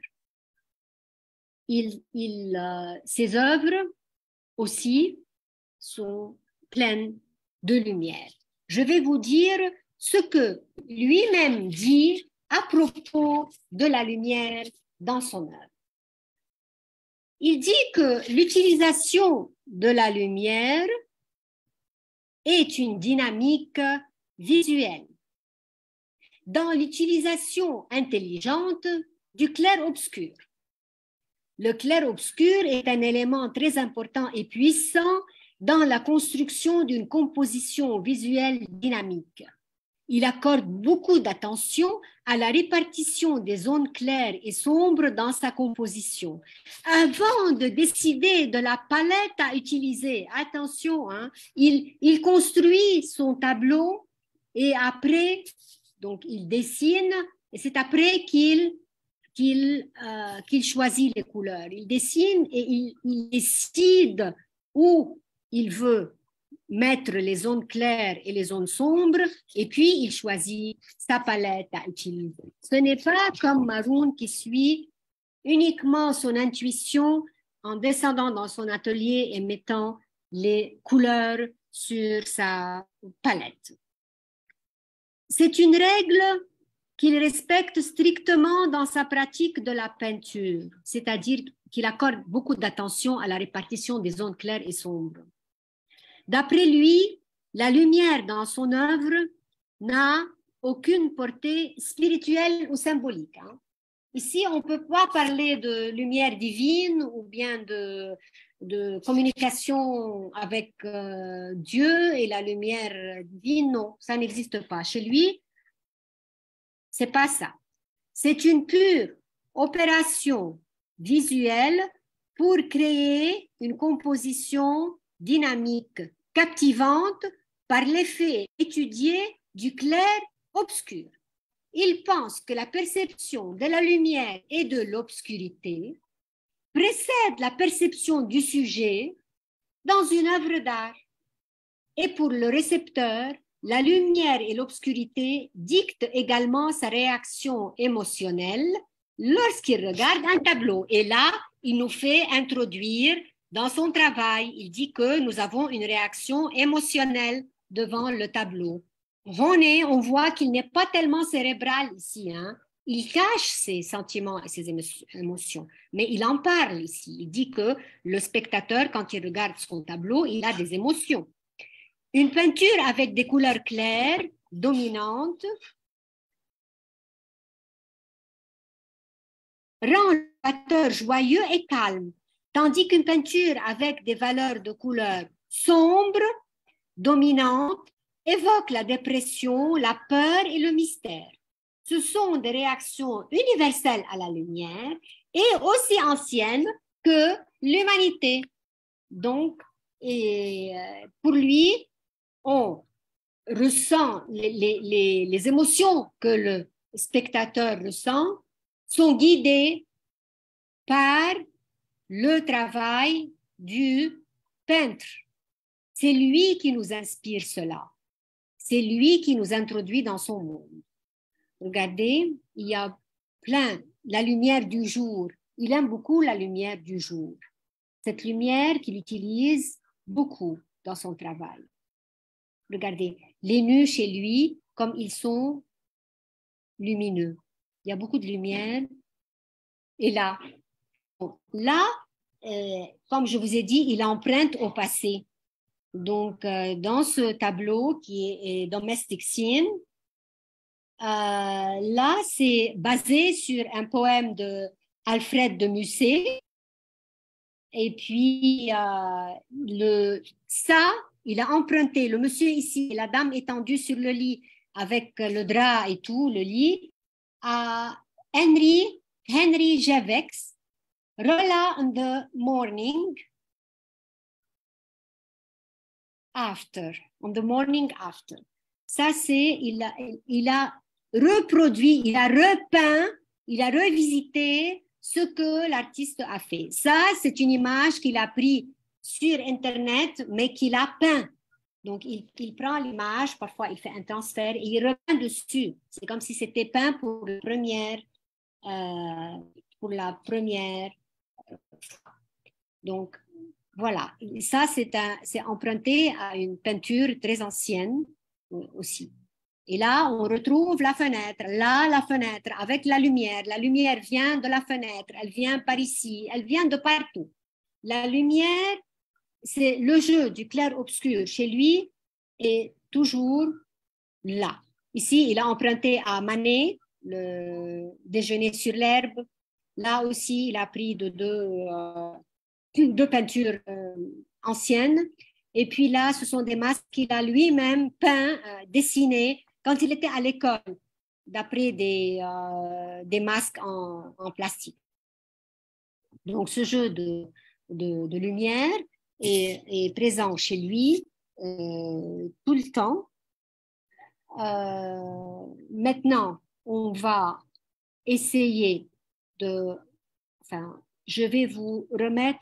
Ces œuvres aussi sont pleines de lumière. Je vais vous dire ce que lui-même dit à propos de la lumière dans son œuvre. Il dit que l'utilisation de la lumière est une dynamique visuelle dans l'utilisation intelligente du clair-obscur. Le clair-obscur est un élément très important et puissant dans la construction d'une composition visuelle dynamique. Il accorde beaucoup d'attention à la répartition des zones claires et sombres dans sa composition. Avant de décider de la palette à utiliser, attention, il construit son tableau et après, donc il dessine, et c'est après qu'il choisit les couleurs. Il dessine et il décide où il veut mettre les zones claires et les zones sombres, et puis il choisit sa palette à utiliser. Ce n'est pas comme Maroun qui suit uniquement son intuition en descendant dans son atelier et mettant les couleurs sur sa palette. C'est une règle qu'il respecte strictement dans sa pratique de la peinture, c'est-à-dire qu'il accorde beaucoup d'attention à la répartition des zones claires et sombres. D'après lui, la lumière dans son œuvre n'a aucune portée spirituelle ou symbolique. Ici, on ne peut pas parler de lumière divine ou bien de communication avec Dieu et la lumière divine. Non, ça n'existe pas. Chez lui, ce n'est pas ça. C'est une pure opération visuelle pour créer une composition dynamique, captivante par l'effet étudié du clair-obscur. Il pense que la perception de la lumière et de l'obscurité précède la perception du sujet dans une œuvre d'art. Et pour le récepteur, la lumière et l'obscurité dictent également sa réaction émotionnelle lorsqu'il regarde un tableau. Et là, il nous fait introduire dans son travail, il dit que nous avons une réaction émotionnelle devant le tableau. René, on voit qu'il n'est pas tellement cérébral ici, hein. Il cache ses sentiments et ses émotions, mais il en parle ici. Il dit que le spectateur, quand il regarde son tableau, il a des émotions. Une peinture avec des couleurs claires, dominantes, rend le spectateur joyeux et calme, tandis qu'une peinture avec des valeurs de couleurs sombres, dominantes, évoque la dépression, la peur et le mystère. Ce sont des réactions universelles à la lumière et aussi anciennes que l'humanité. Donc, pour lui, on ressent les émotions que le spectateur ressent sont guidées par le travail du peintre. C'est lui qui nous inspire cela. C'est lui qui nous introduit dans son monde. Regardez, il y a plein, la lumière du jour. Il aime beaucoup la lumière du jour. Cette lumière qu'il utilise beaucoup dans son travail. Regardez, les nus chez lui, comme ils sont lumineux. Il y a beaucoup de lumière. Et là, comme je vous ai dit, il emprunte au passé. Donc, dans ce tableau qui est Domestic Scene, là, c'est basé sur un poème de Alfred de Musset. Et puis, il a emprunté, le monsieur ici, la dame étendue sur le lit avec le drap et tout, le lit, à Henry Jevex, Rolla on the morning after. Ça, c'est, il a reproduit, il a repeint, il a revisité ce que l'artiste a fait. Ça, c'est une image qu'il a prise sur Internet, mais qu'il a peint. Donc, il prend l'image, parfois il fait un transfert et il repeint dessus. C'est comme si c'était peint pour la première fois. Donc, voilà. Ça, c'est emprunté à une peinture très ancienne aussi. Et là, on retrouve la fenêtre. Là, la fenêtre avec la lumière. La lumière vient de la fenêtre. Elle vient par ici. Elle vient de partout. La lumière, c'est le jeu du clair-obscur chez lui est toujours là. Ici, il a emprunté à Manet, le déjeuner sur l'herbe. Là aussi, il a pris deux peintures anciennes. Et puis là, ce sont des masques qu'il a lui-même peints, dessinés quand il était à l'école, d'après des masques en plastique. Donc, ce jeu de lumière est présent chez lui tout le temps. Maintenant, on va essayer je vais vous remettre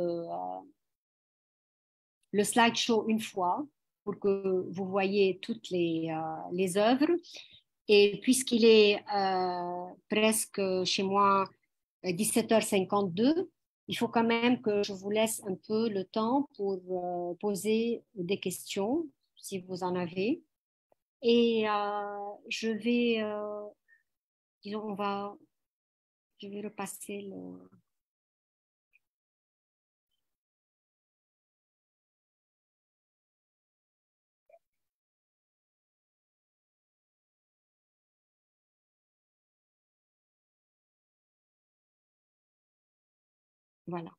le slideshow une fois pour que vous voyez toutes les œuvres. Et puisqu'il est presque chez moi 17h52, il faut quand même que je vous laisse un peu le temps pour poser des questions, si vous en avez. Et je vais, disons, je vais repasser le... Voilà.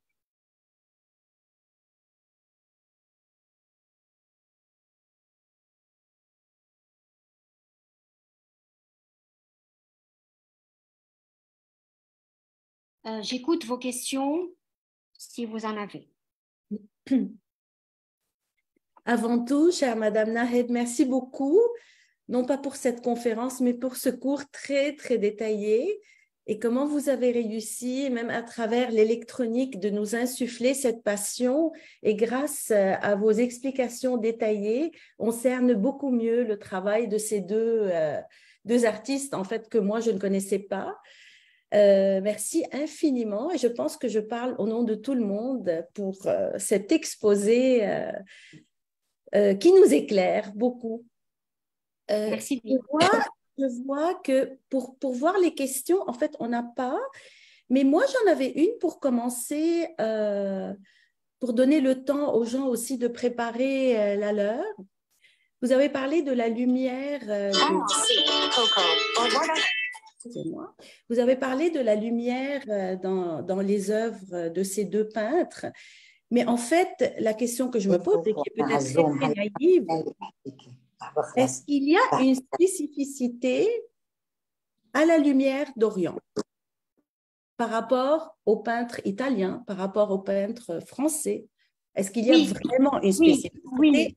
J'écoute vos questions si vous en avez. Avant tout, chère Madame Nahed, merci beaucoup, non pas pour cette conférence, mais pour ce cours très, très détaillé et comment vous avez réussi, même à travers l'électronique, de nous insuffler cette passion. Et grâce à vos explications détaillées, on cerne beaucoup mieux le travail de ces deux artistes, en fait, que moi, je ne connaissais pas. Merci infiniment et je pense que je parle au nom de tout le monde pour cet exposé qui nous éclaire beaucoup. Merci bien. Je vois que pour voir les questions, en fait, on n'a pas, mais moi, j'en avais une pour commencer, pour donner le temps aux gens aussi de préparer la leur. Vous avez parlé de la lumière. Excusez-moi. Vous avez parlé de la lumière dans les œuvres de ces deux peintres. Mais en fait, la question que je me pose, et qui est peut-être très naïve, est-ce qu'il y a une spécificité à la lumière d'Orient par rapport aux peintres italiens, par rapport aux peintres français? Est-ce qu'il y a vraiment une spécificité? Oui,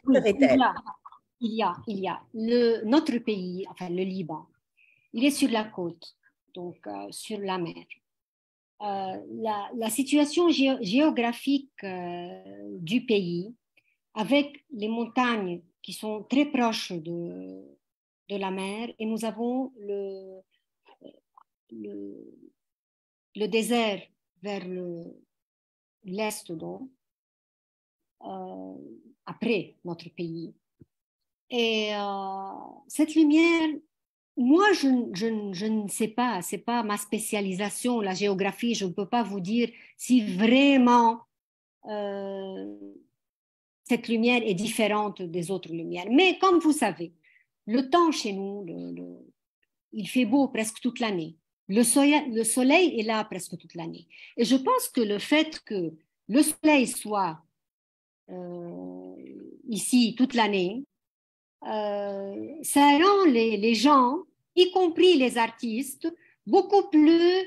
il y a. Notre pays, enfin le Liban, il est sur la côte, donc sur la mer. La situation géographique du pays, avec les montagnes qui sont très proches de la mer, et nous avons le désert vers l'est, donc, après notre pays. Et cette lumière, moi, je ne sais pas, ce n'est pas ma spécialisation, la géographie, je ne peux pas vous dire si vraiment cette lumière est différente des autres lumières. Mais comme vous savez, le temps chez nous, il fait beau presque toute l'année. Le soleil est là presque toute l'année. Et je pense que le fait que le soleil soit ici toute l'année, ça rend les gens, y compris les artistes, beaucoup plus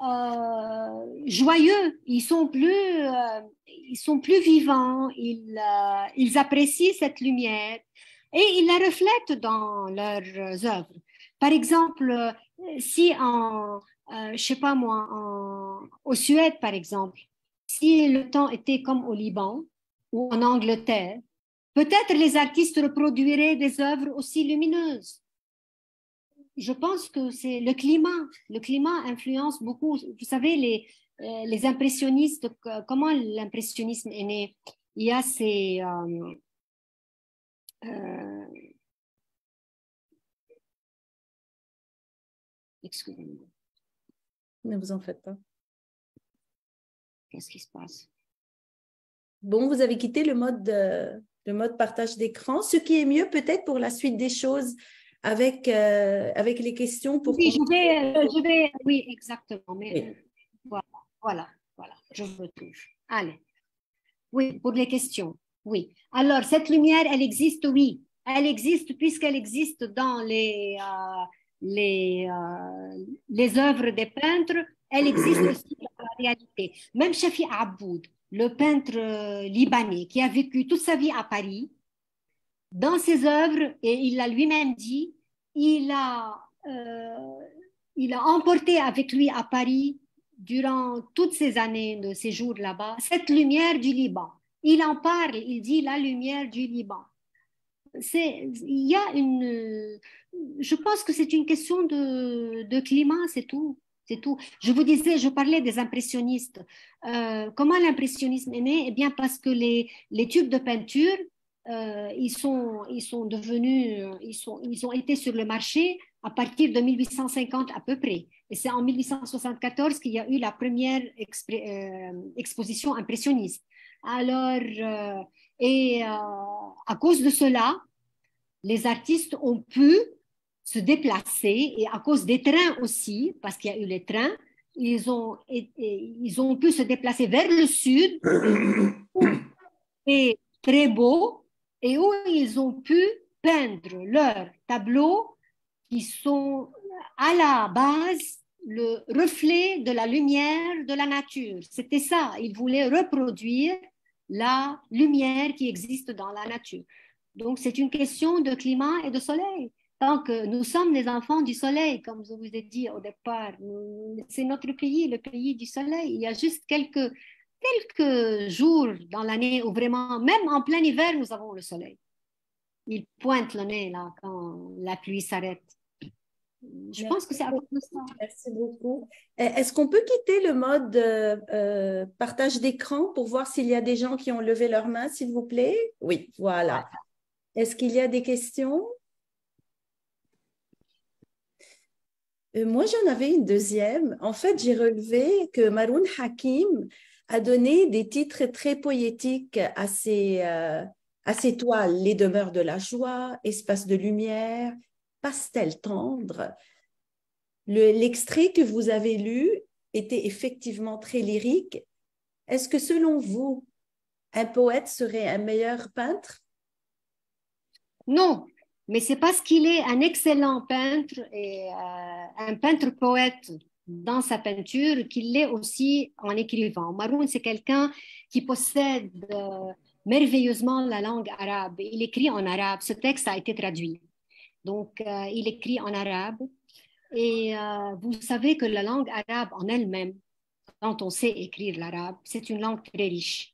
joyeux. Ils sont plus vivants, ils apprécient cette lumière et ils la reflètent dans leurs œuvres. Par exemple, si je sais pas moi, au Suède par exemple, si le temps était comme au Liban ou en Angleterre, peut-être les artistes reproduiraient des œuvres aussi lumineuses. Je pense que c'est le climat. Le climat influence beaucoup. Vous savez, les impressionnistes, comment l'impressionnisme est né? Il y a ces... excusez-moi. Ne vous en faites pas. Qu'est-ce qui se passe? Bon, vous avez quitté le mode partage d'écran, ce qui est mieux peut-être pour la suite des choses avec les questions. Oui, je vais, oui, exactement. Mais oui. Voilà, je me touche. Allez. Oui, pour les questions. Oui. Alors, cette lumière, elle existe, oui. Elle existe puisqu'elle existe dans les œuvres des peintres. Elle existe aussi dans la réalité. Même Shafi Aboud, le peintre libanais qui a vécu toute sa vie à Paris, dans ses œuvres, et il l'a lui-même dit, il a emporté avec lui à Paris, durant toutes ces années de séjour là-bas, cette lumière du Liban. Il en parle, il dit la lumière du Liban. Je pense que c'est une question de climat, c'est tout. C'est tout. Je vous disais, je parlais des impressionnistes. Comment l'impressionnisme est né? Eh bien, parce que les tubes de peinture, ils ont été sur le marché à partir de 1850 à peu près. Et c'est en 1874 qu'il y a eu la première exposition impressionniste. Alors, à cause de cela, les artistes ont pu se déplacer, et à cause des trains aussi, parce qu'il y a eu les trains, ils ont pu se déplacer vers le sud, et très beau, et où ils ont pu peindre leurs tableaux qui sont à la base le reflet de la lumière de la nature. C'était ça, ils voulaient reproduire la lumière qui existe dans la nature. Donc, c'est une question de climat et de soleil. Tant que nous sommes des enfants du soleil, comme je vous ai dit au départ, c'est notre pays, le pays du soleil. Il y a juste quelques jours dans l'année où vraiment, même en plein hiver, nous avons le soleil. Il pointe le nez là quand la pluie s'arrête. Je pense que c'est à cause de ça. Merci beaucoup. Est-ce qu'on peut quitter le mode partage d'écran pour voir s'il y a des gens qui ont levé leur main, s'il vous plaît? Oui, voilà. Est-ce qu'il y a des questions? Moi, j'en avais une deuxième. En fait, j'ai relevé que Maroun Hakim a donné des titres très poétiques à ses toiles. Les demeures de la joie, Espace de lumière, Pastel tendre. L'extrait que vous avez lu était effectivement très lyrique. Est-ce que selon vous, un poète serait un meilleur peintre? Non, mais c'est parce qu'il est un excellent peintre et un peintre-poète dans sa peinture qu'il l'est aussi en écrivant. Maroun, c'est quelqu'un qui possède merveilleusement la langue arabe. Il écrit en arabe. Ce texte a été traduit. Donc, il écrit en arabe. Et vous savez que la langue arabe en elle-même, quand on sait écrire l'arabe, c'est une langue très riche.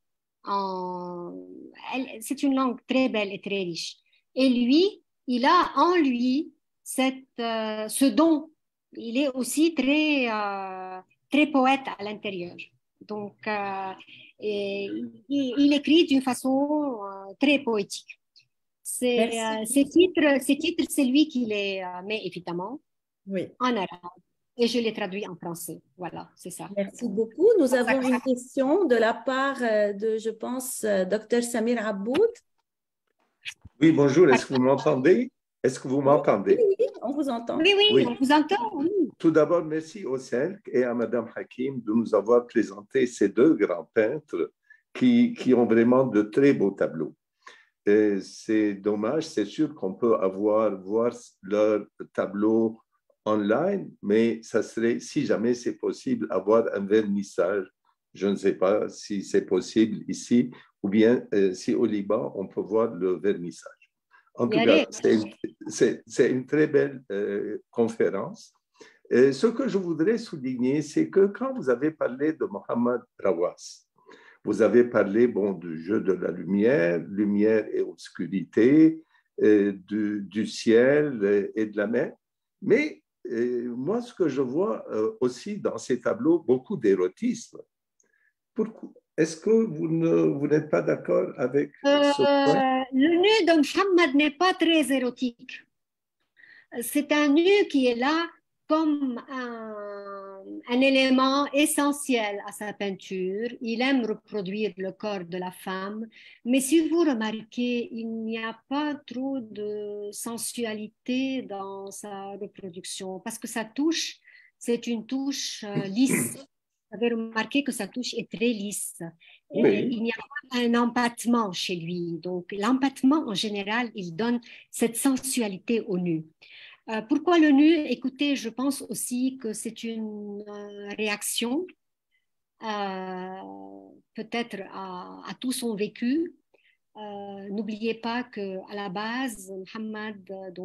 C'est une langue très belle et très riche. Et lui, il a en lui ce don. Il est aussi très poète à l'intérieur. Donc, il écrit d'une façon très poétique. Ces titres, c'est lui qui les met évidemment en arabe. Et je les traduis en français. Voilà, c'est ça. Merci beaucoup. Nous avons une question de la part de, je pense, Dr Samir Aboud. Oui, bonjour. Est-ce que vous m'entendez? Est-ce que vous m'entendez? Oui, on vous entend. Oui, on vous entend. Oui. Tout d'abord, merci au CELC et à Mme Hakim de nous avoir présenté ces deux grands peintres qui ont vraiment de très beaux tableaux. C'est dommage, c'est sûr qu'on peut voir leur tableau online, mais ça serait, si jamais c'est possible, avoir un vernissage. Je ne sais pas si c'est possible ici ou bien si au Liban, on peut voir le vernissage. En tout cas, c'est une très belle conférence. Ce que je voudrais souligner, c'est que quand vous avez parlé de Mohamed Rawas, vous avez parlé du jeu de la lumière et obscurité, du ciel et de la mer. Mais moi, ce que je vois aussi dans ces tableaux, beaucoup d'érotisme. Pourquoi? Est-ce que vous n'êtes pas d'accord avec ce point? Le nu de Mohammed n'est pas très érotique. C'est un nu qui est là comme un élément essentiel à sa peinture. Il aime reproduire le corps de la femme, mais si vous remarquez, il n'y a pas trop de sensualité dans sa reproduction parce que sa touche, c'est une touche lisse. Vous avez remarqué que sa touche est très lisse. Et oui. Il n'y a pas un empattement chez lui. Donc, l'empattement, en général, il donne cette sensualité au nu. Pourquoi le nu? Écoutez, je pense aussi que c'est une réaction peut-être à tout son vécu. N'oubliez pas qu'à la base, Mohammed,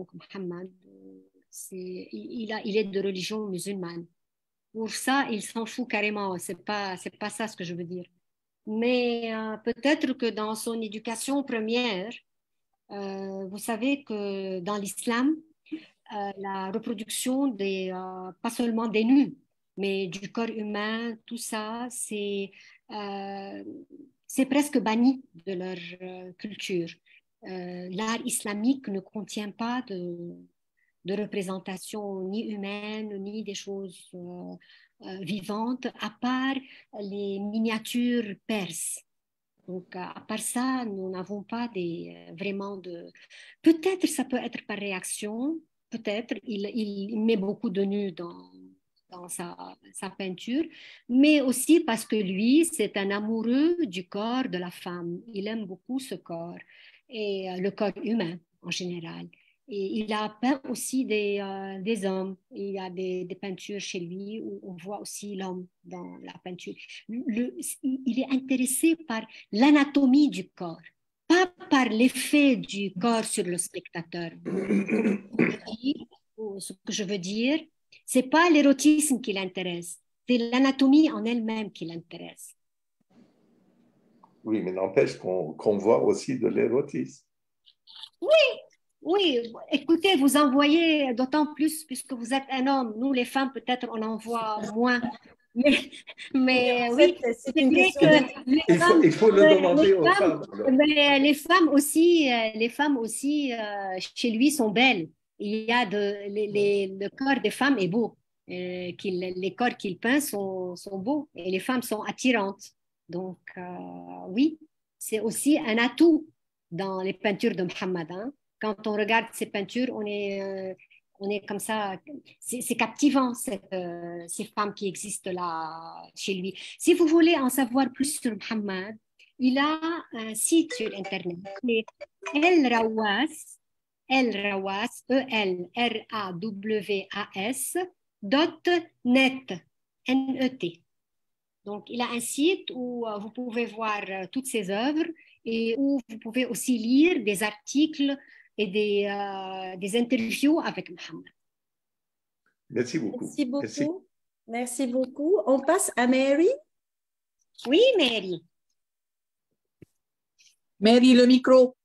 il est de religion musulmane. Pour ça, il s'en fout carrément. C'est pas ça ce que je veux dire. Mais peut-être que dans son éducation première, vous savez que dans l'islam, la reproduction pas seulement des nus, mais du corps humain, tout ça, c'est presque banni de leur culture. L'art islamique ne contient pas de représentation ni humaine, ni des choses vivantes, à part les miniatures perses. Donc, à part ça, nous n'avons pas vraiment de... Peut-être ça peut être par réaction, peut-être il met beaucoup de nus dans sa peinture, mais aussi parce que lui, c'est un amoureux du corps de la femme. Il aime beaucoup ce corps et le corps humain en général. Et il a peint aussi des hommes. Il y a des peintures chez lui où on voit aussi l'homme dans la peinture. Il est intéressé par l'anatomie du corps, pas par l'effet du corps sur le spectateur. Ce que je veux dire, c'est pas l'érotisme qui l'intéresse, c'est l'anatomie en elle-même qui l'intéresse. Oui, mais n'empêche qu'on voit aussi de l'érotisme. Oui, écoutez, vous en voyez d'autant plus puisque vous êtes un homme. Nous, les femmes, peut-être, on en voit moins. Mais oui, c'est c'est une vrai question que Il faut le demander aux femmes. Alors. mais les femmes aussi chez lui sont belles. Il y a le corps des femmes est beau. Les corps qu'il peint sont beaux et les femmes sont attirantes. Donc, oui, c'est aussi un atout dans les peintures de Mohammed. Hein. Quand on regarde ces peintures, on est comme ça, c'est captivant, ces femmes qui existent là chez lui. Si vous voulez en savoir plus sur Mohammed, il a un site sur Internet, c'est elrawas, ELRAWAS.net, N-E-T. Donc, il a un site où vous pouvez voir toutes ses œuvres et où vous pouvez aussi lire des articles et des interviews avec Mohammed. Merci beaucoup. Merci beaucoup. Merci beaucoup. On passe à Mary. Oui, Mary. Mary, le micro.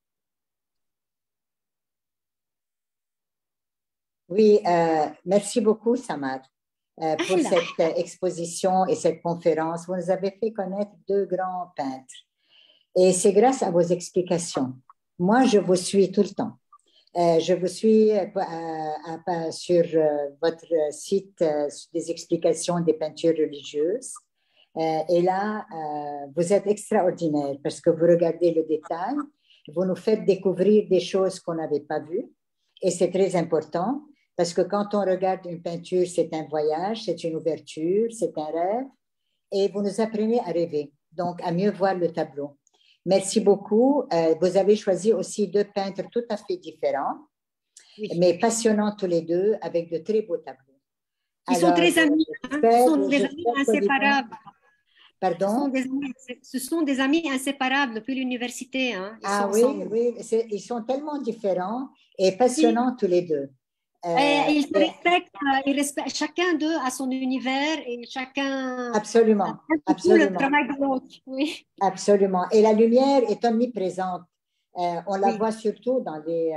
Oui, merci beaucoup, Samar, pour cette exposition et cette conférence. Vous nous avez fait connaître deux grands peintres. Et c'est grâce à vos explications. Moi, je vous suis tout le temps. Je vous suis sur votre site des explications des peintures religieuses. Et là, vous êtes extraordinaire parce que vous regardez le détail, vous nous faites découvrir des choses qu'on n'avait pas vues. Et c'est très important parce que quand on regarde une peinture, c'est un voyage, c'est une ouverture, c'est un rêve. Et vous nous apprenez à rêver, donc à mieux voir le tableau. Merci beaucoup. Vous avez choisi aussi deux peintres tout à fait différents, mais passionnants tous les deux, avec de très beaux tableaux. Ils sont très amis, hein? Ils sont des amis inséparables. Pardon? Ce sont des amis inséparables depuis l'université. Hein? Oui, ils sont tellement différents et passionnants tous les deux. Ils respectent, chacun d'eux a son univers et chacun absolument le travail de l'autre. Oui. Absolument. Et la lumière est omniprésente. On la voit surtout dans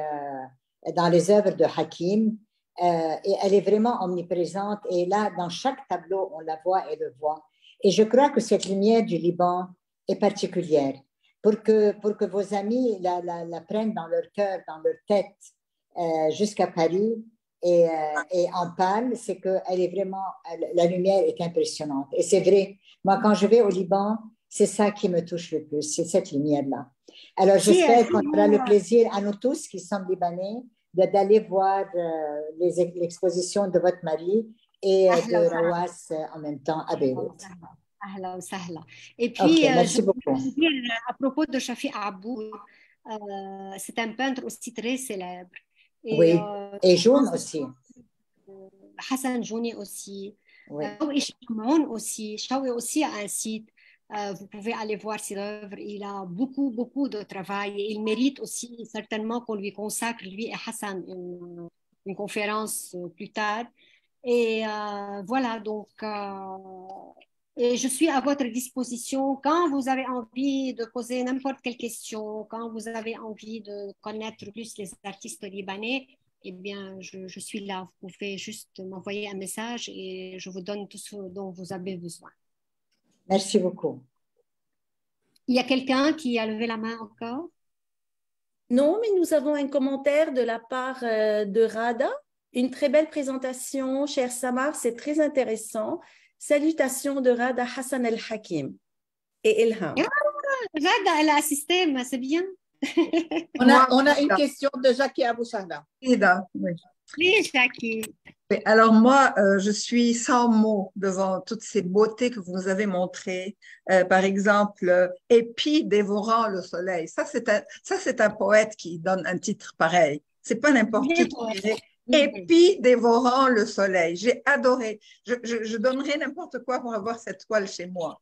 les œuvres de Hakim. Et elle est vraiment omniprésente. Et là, dans chaque tableau, on la voit et le voit. Et je crois que cette lumière du Liban est particulière. Pour que vos amis la prennent dans leur cœur, dans leur tête, jusqu'à Paris, et en parlent, c'est que la lumière est impressionnante. Et c'est vrai, moi, quand je vais au Liban, c'est ça qui me touche le plus, c'est cette lumière-là. Alors, j'espère qu'on aura le plaisir, à nous tous qui sommes libanais, d'aller voir l'exposition de votre mari et de Rawas en même temps à Beyrouth. Et puis, merci beaucoup. Je veux dire, à propos de Shafi Aboud, c'est un peintre aussi très célèbre. Et Joun aussi. Hassan Jouni aussi. Shawi aussi a un site. Vous pouvez aller voir ses œuvres. Il a beaucoup, beaucoup de travail. Et il mérite aussi certainement qu'on lui consacre, lui et Hassan, une conférence plus tard. Et voilà, donc... Et je suis à votre disposition quand vous avez envie de poser n'importe quelle question, quand vous avez envie de connaître plus les artistes libanais, eh bien, je suis là. Vous pouvez juste m'envoyer un message et je vous donne tout ce dont vous avez besoin. Merci beaucoup. Il y a quelqu'un qui a levé la main encore? Non, mais nous avons un commentaire de la part de Rada. Une très belle présentation, cher Samar, c'est très intéressant. Salutations de Rada Hassan El-Hakim et Ilham. Rada, elle a assisté, mais c'est bien. On a une question de Jackie Abouchahda. Oui, Jackie. Alors moi, je suis sans mots devant toutes ces beautés que vous nous avez montrées. Par exemple, Épi dévorant le soleil. Ça, c'est un poète qui donne un titre pareil. C'est pas n'importe qui dirait épi dévorant le soleil. J'ai adoré. Je donnerais n'importe quoi pour avoir cette toile chez moi.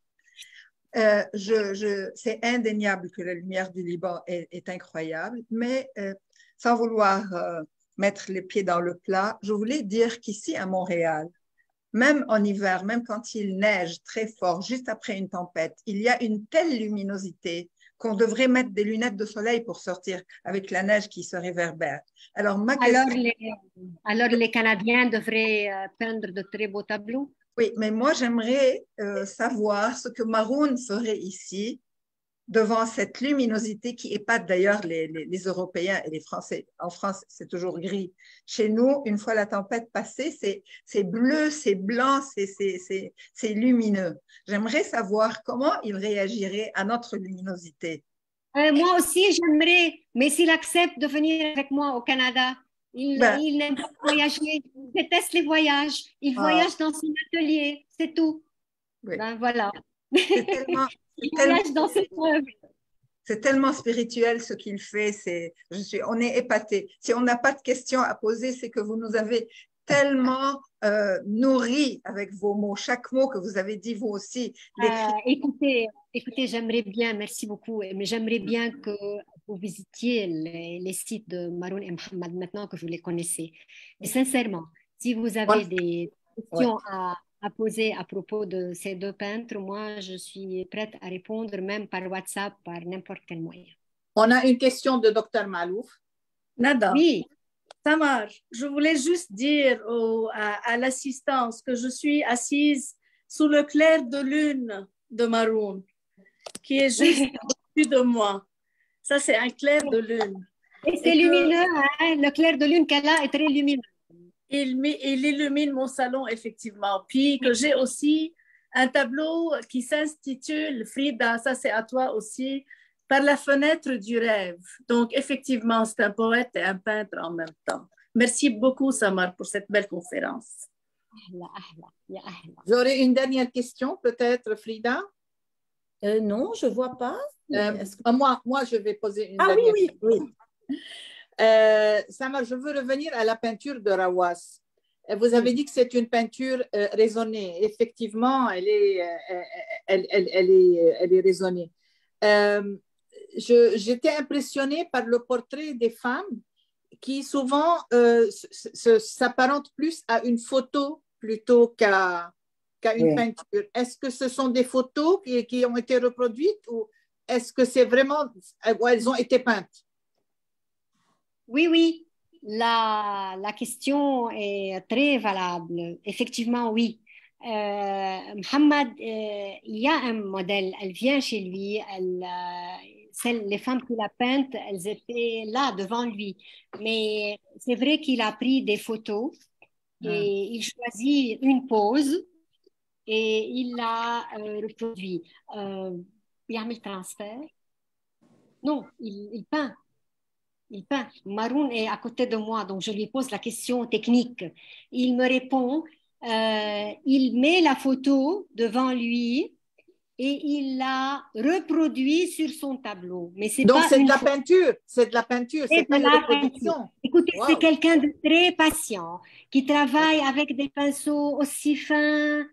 C'est indéniable que la lumière du Liban est incroyable, mais sans vouloir mettre les pieds dans le plat, je voulais dire qu'ici à Montréal, même en hiver, même quand il neige très fort, juste après une tempête, il y a une telle luminosité qu'on devrait mettre des lunettes de soleil pour sortir avec la neige qui se réverbère. Alors, alors les Canadiens devraient peindre de très beaux tableaux? Oui, mais moi, j'aimerais savoir ce que Maroun ferait ici devant cette luminosité qui épate d'ailleurs les Européens et les Français. En France, c'est toujours gris. Chez nous, une fois la tempête passée, c'est bleu, c'est blanc, c'est lumineux. J'aimerais savoir comment il réagirait à notre luminosité. Moi aussi, j'aimerais, mais s'il accepte de venir avec moi au Canada, il n'aime pas voyager, il déteste les voyages, il voyage dans son atelier, c'est tout. Oui. Ben, voilà. C'est tellement spirituel ce qu'il fait. On est épatés. Si on n'a pas de questions à poser, c'est que vous nous avez tellement nourris avec vos mots. Chaque mot que vous avez dit, vous aussi. Écoutez, j'aimerais bien, merci beaucoup, mais j'aimerais bien que vous visitiez les sites de Maroun et Mohamed maintenant que vous les connaissez. Et sincèrement, si vous avez des questions à poser à propos de ces deux peintres, moi, je suis prête à répondre, même par WhatsApp, par n'importe quel moyen. On a une question de Dr Malouf. Nada. Oui. Tamar, je voulais juste dire à l'assistance que je suis assise sous le clair de lune de Maroun, qui est juste au-dessus de moi. Ça, c'est un clair de lune. Et c'est lumineux, hein? Le clair de lune qu'elle a est très lumineux. Il illumine mon salon, effectivement. Puis que j'ai aussi un tableau qui s'intitule Frida, ça c'est à toi aussi, par la fenêtre du rêve. Donc, effectivement, c'est un poète et un peintre en même temps. Merci beaucoup, Samar, pour cette belle conférence. J'aurais une dernière question, peut-être, Frida? Non, je ne vois pas. Moi, je vais poser une dernière question. Oui. Samar, je veux revenir à la peinture de Rawas. Vous avez dit que c'est une peinture raisonnée. Effectivement, elle est raisonnée. J'étais impressionnée par le portrait des femmes qui souvent s'apparentent plus à une photo plutôt qu'à une peinture. Est-ce que ce sont des photos qui ont été reproduites ou est-ce que c'est vraiment, elles ont été peintes? Oui. La question est très valable. Effectivement, oui. Mohamed, il y a un modèle. Elle vient chez lui. Les femmes qu'il a peintes, elles étaient là devant lui. Mais c'est vrai qu'il a pris des photos et il choisit une pose et il l'a reproduit. Il a mis le transfert. Non, il peint. Il peint. Maroun est à côté de moi, donc je lui pose la question technique. Il me répond, il met la photo devant lui et il la reproduit sur son tableau. Mais donc c'est de la peinture, c'est pas une reproduction. Écoutez, c'est quelqu'un de très patient, qui travaille avec des pinceaux aussi fins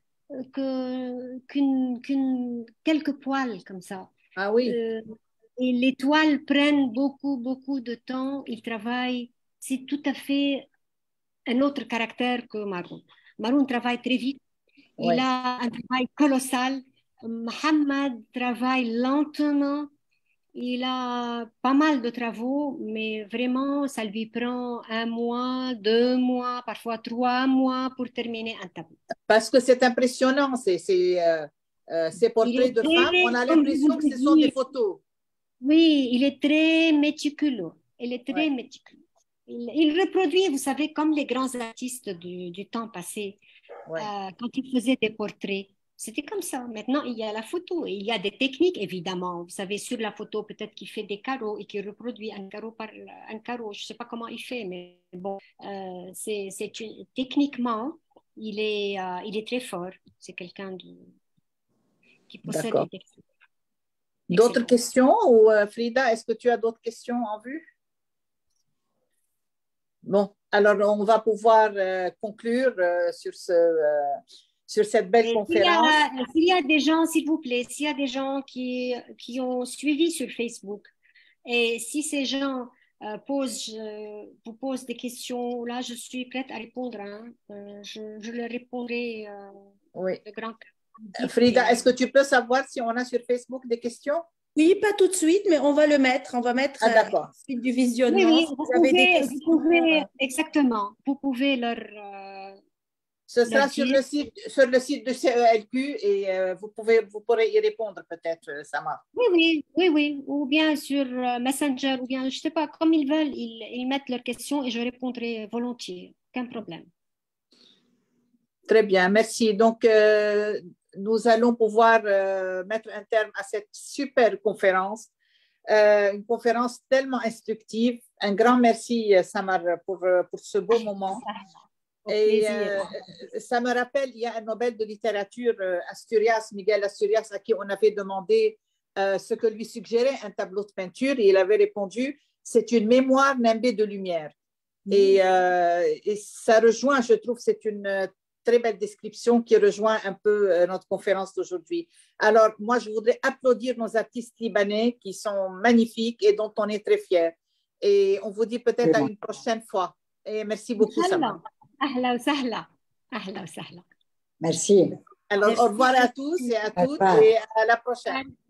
quelques poils comme ça. Ah oui. Et les toiles prennent beaucoup de temps. Il travaille, c'est tout à fait un autre caractère que Maroun. Maroun travaille très vite. Il a un travail colossal. Mohamed travaille lentement. Il a pas mal de travaux, mais vraiment, ça lui prend 1 mois, 2 mois, parfois 3 mois pour terminer un tableau. Parce que c'est impressionnant, ces portraits de femmes. On a l'impression que ce sont des photos. Oui, il est très méticuleux. Méticuleux. Il reproduit, vous savez, comme les grands artistes du temps passé, quand ils faisaient des portraits. C'était comme ça. Maintenant, il y a la photo et il y a des techniques, évidemment. Vous savez, sur la photo, peut-être qu'il fait des carreaux et qu'il reproduit un carreau par un carreau. Je ne sais pas comment il fait, mais bon, techniquement, il est très fort. C'est quelqu'un qui possède des techniques. D'autres questions ou Frida, est-ce que tu as d'autres questions en vue? Bon, alors on va pouvoir conclure sur cette belle conférence. S'il y a des gens, s'il vous plaît, s'il y a des gens qui ont suivi sur Facebook, et si ces gens vous posent des questions, là, je suis prête à répondre. Hein. Je leur répondrai Oui. de grand cœur. Frida, est-ce que tu peux savoir si on a sur Facebook des questions? Oui, pas tout de suite, mais on va le mettre. On va mettre suite du visionnement. Oui, si vous avez des questions. vous pouvez, exactement. Vous pouvez leur... Ce sera sur le site de CELQ et vous pourrez y répondre peut-être, Samar. Oui, ou bien sur Messenger, ou bien, je ne sais pas, comme ils veulent, ils mettent leurs questions et je répondrai volontiers, aucun problème. Très bien, merci. Donc, nous allons pouvoir mettre un terme à cette super conférence, une conférence tellement instructive. Un grand merci, Samar, pour ce beau moment. Et ça me rappelle, il y a un Nobel de littérature, Miguel Asturias, à qui on avait demandé ce que lui suggérait un tableau de peinture, et il avait répondu, c'est une mémoire nimbée de lumière. Et ça rejoint, je trouve, c'est une très belle description qui rejoint un peu notre conférence d'aujourd'hui. Alors, moi, je voudrais applaudir nos artistes libanais qui sont magnifiques et dont on est très fiers. Et on vous dit peut-être à une prochaine fois. Et merci beaucoup, Samar. أهلا وسهلا أهلا وسهلا. Merci. Alors, au revoir à tous et à toutes et à la prochaine.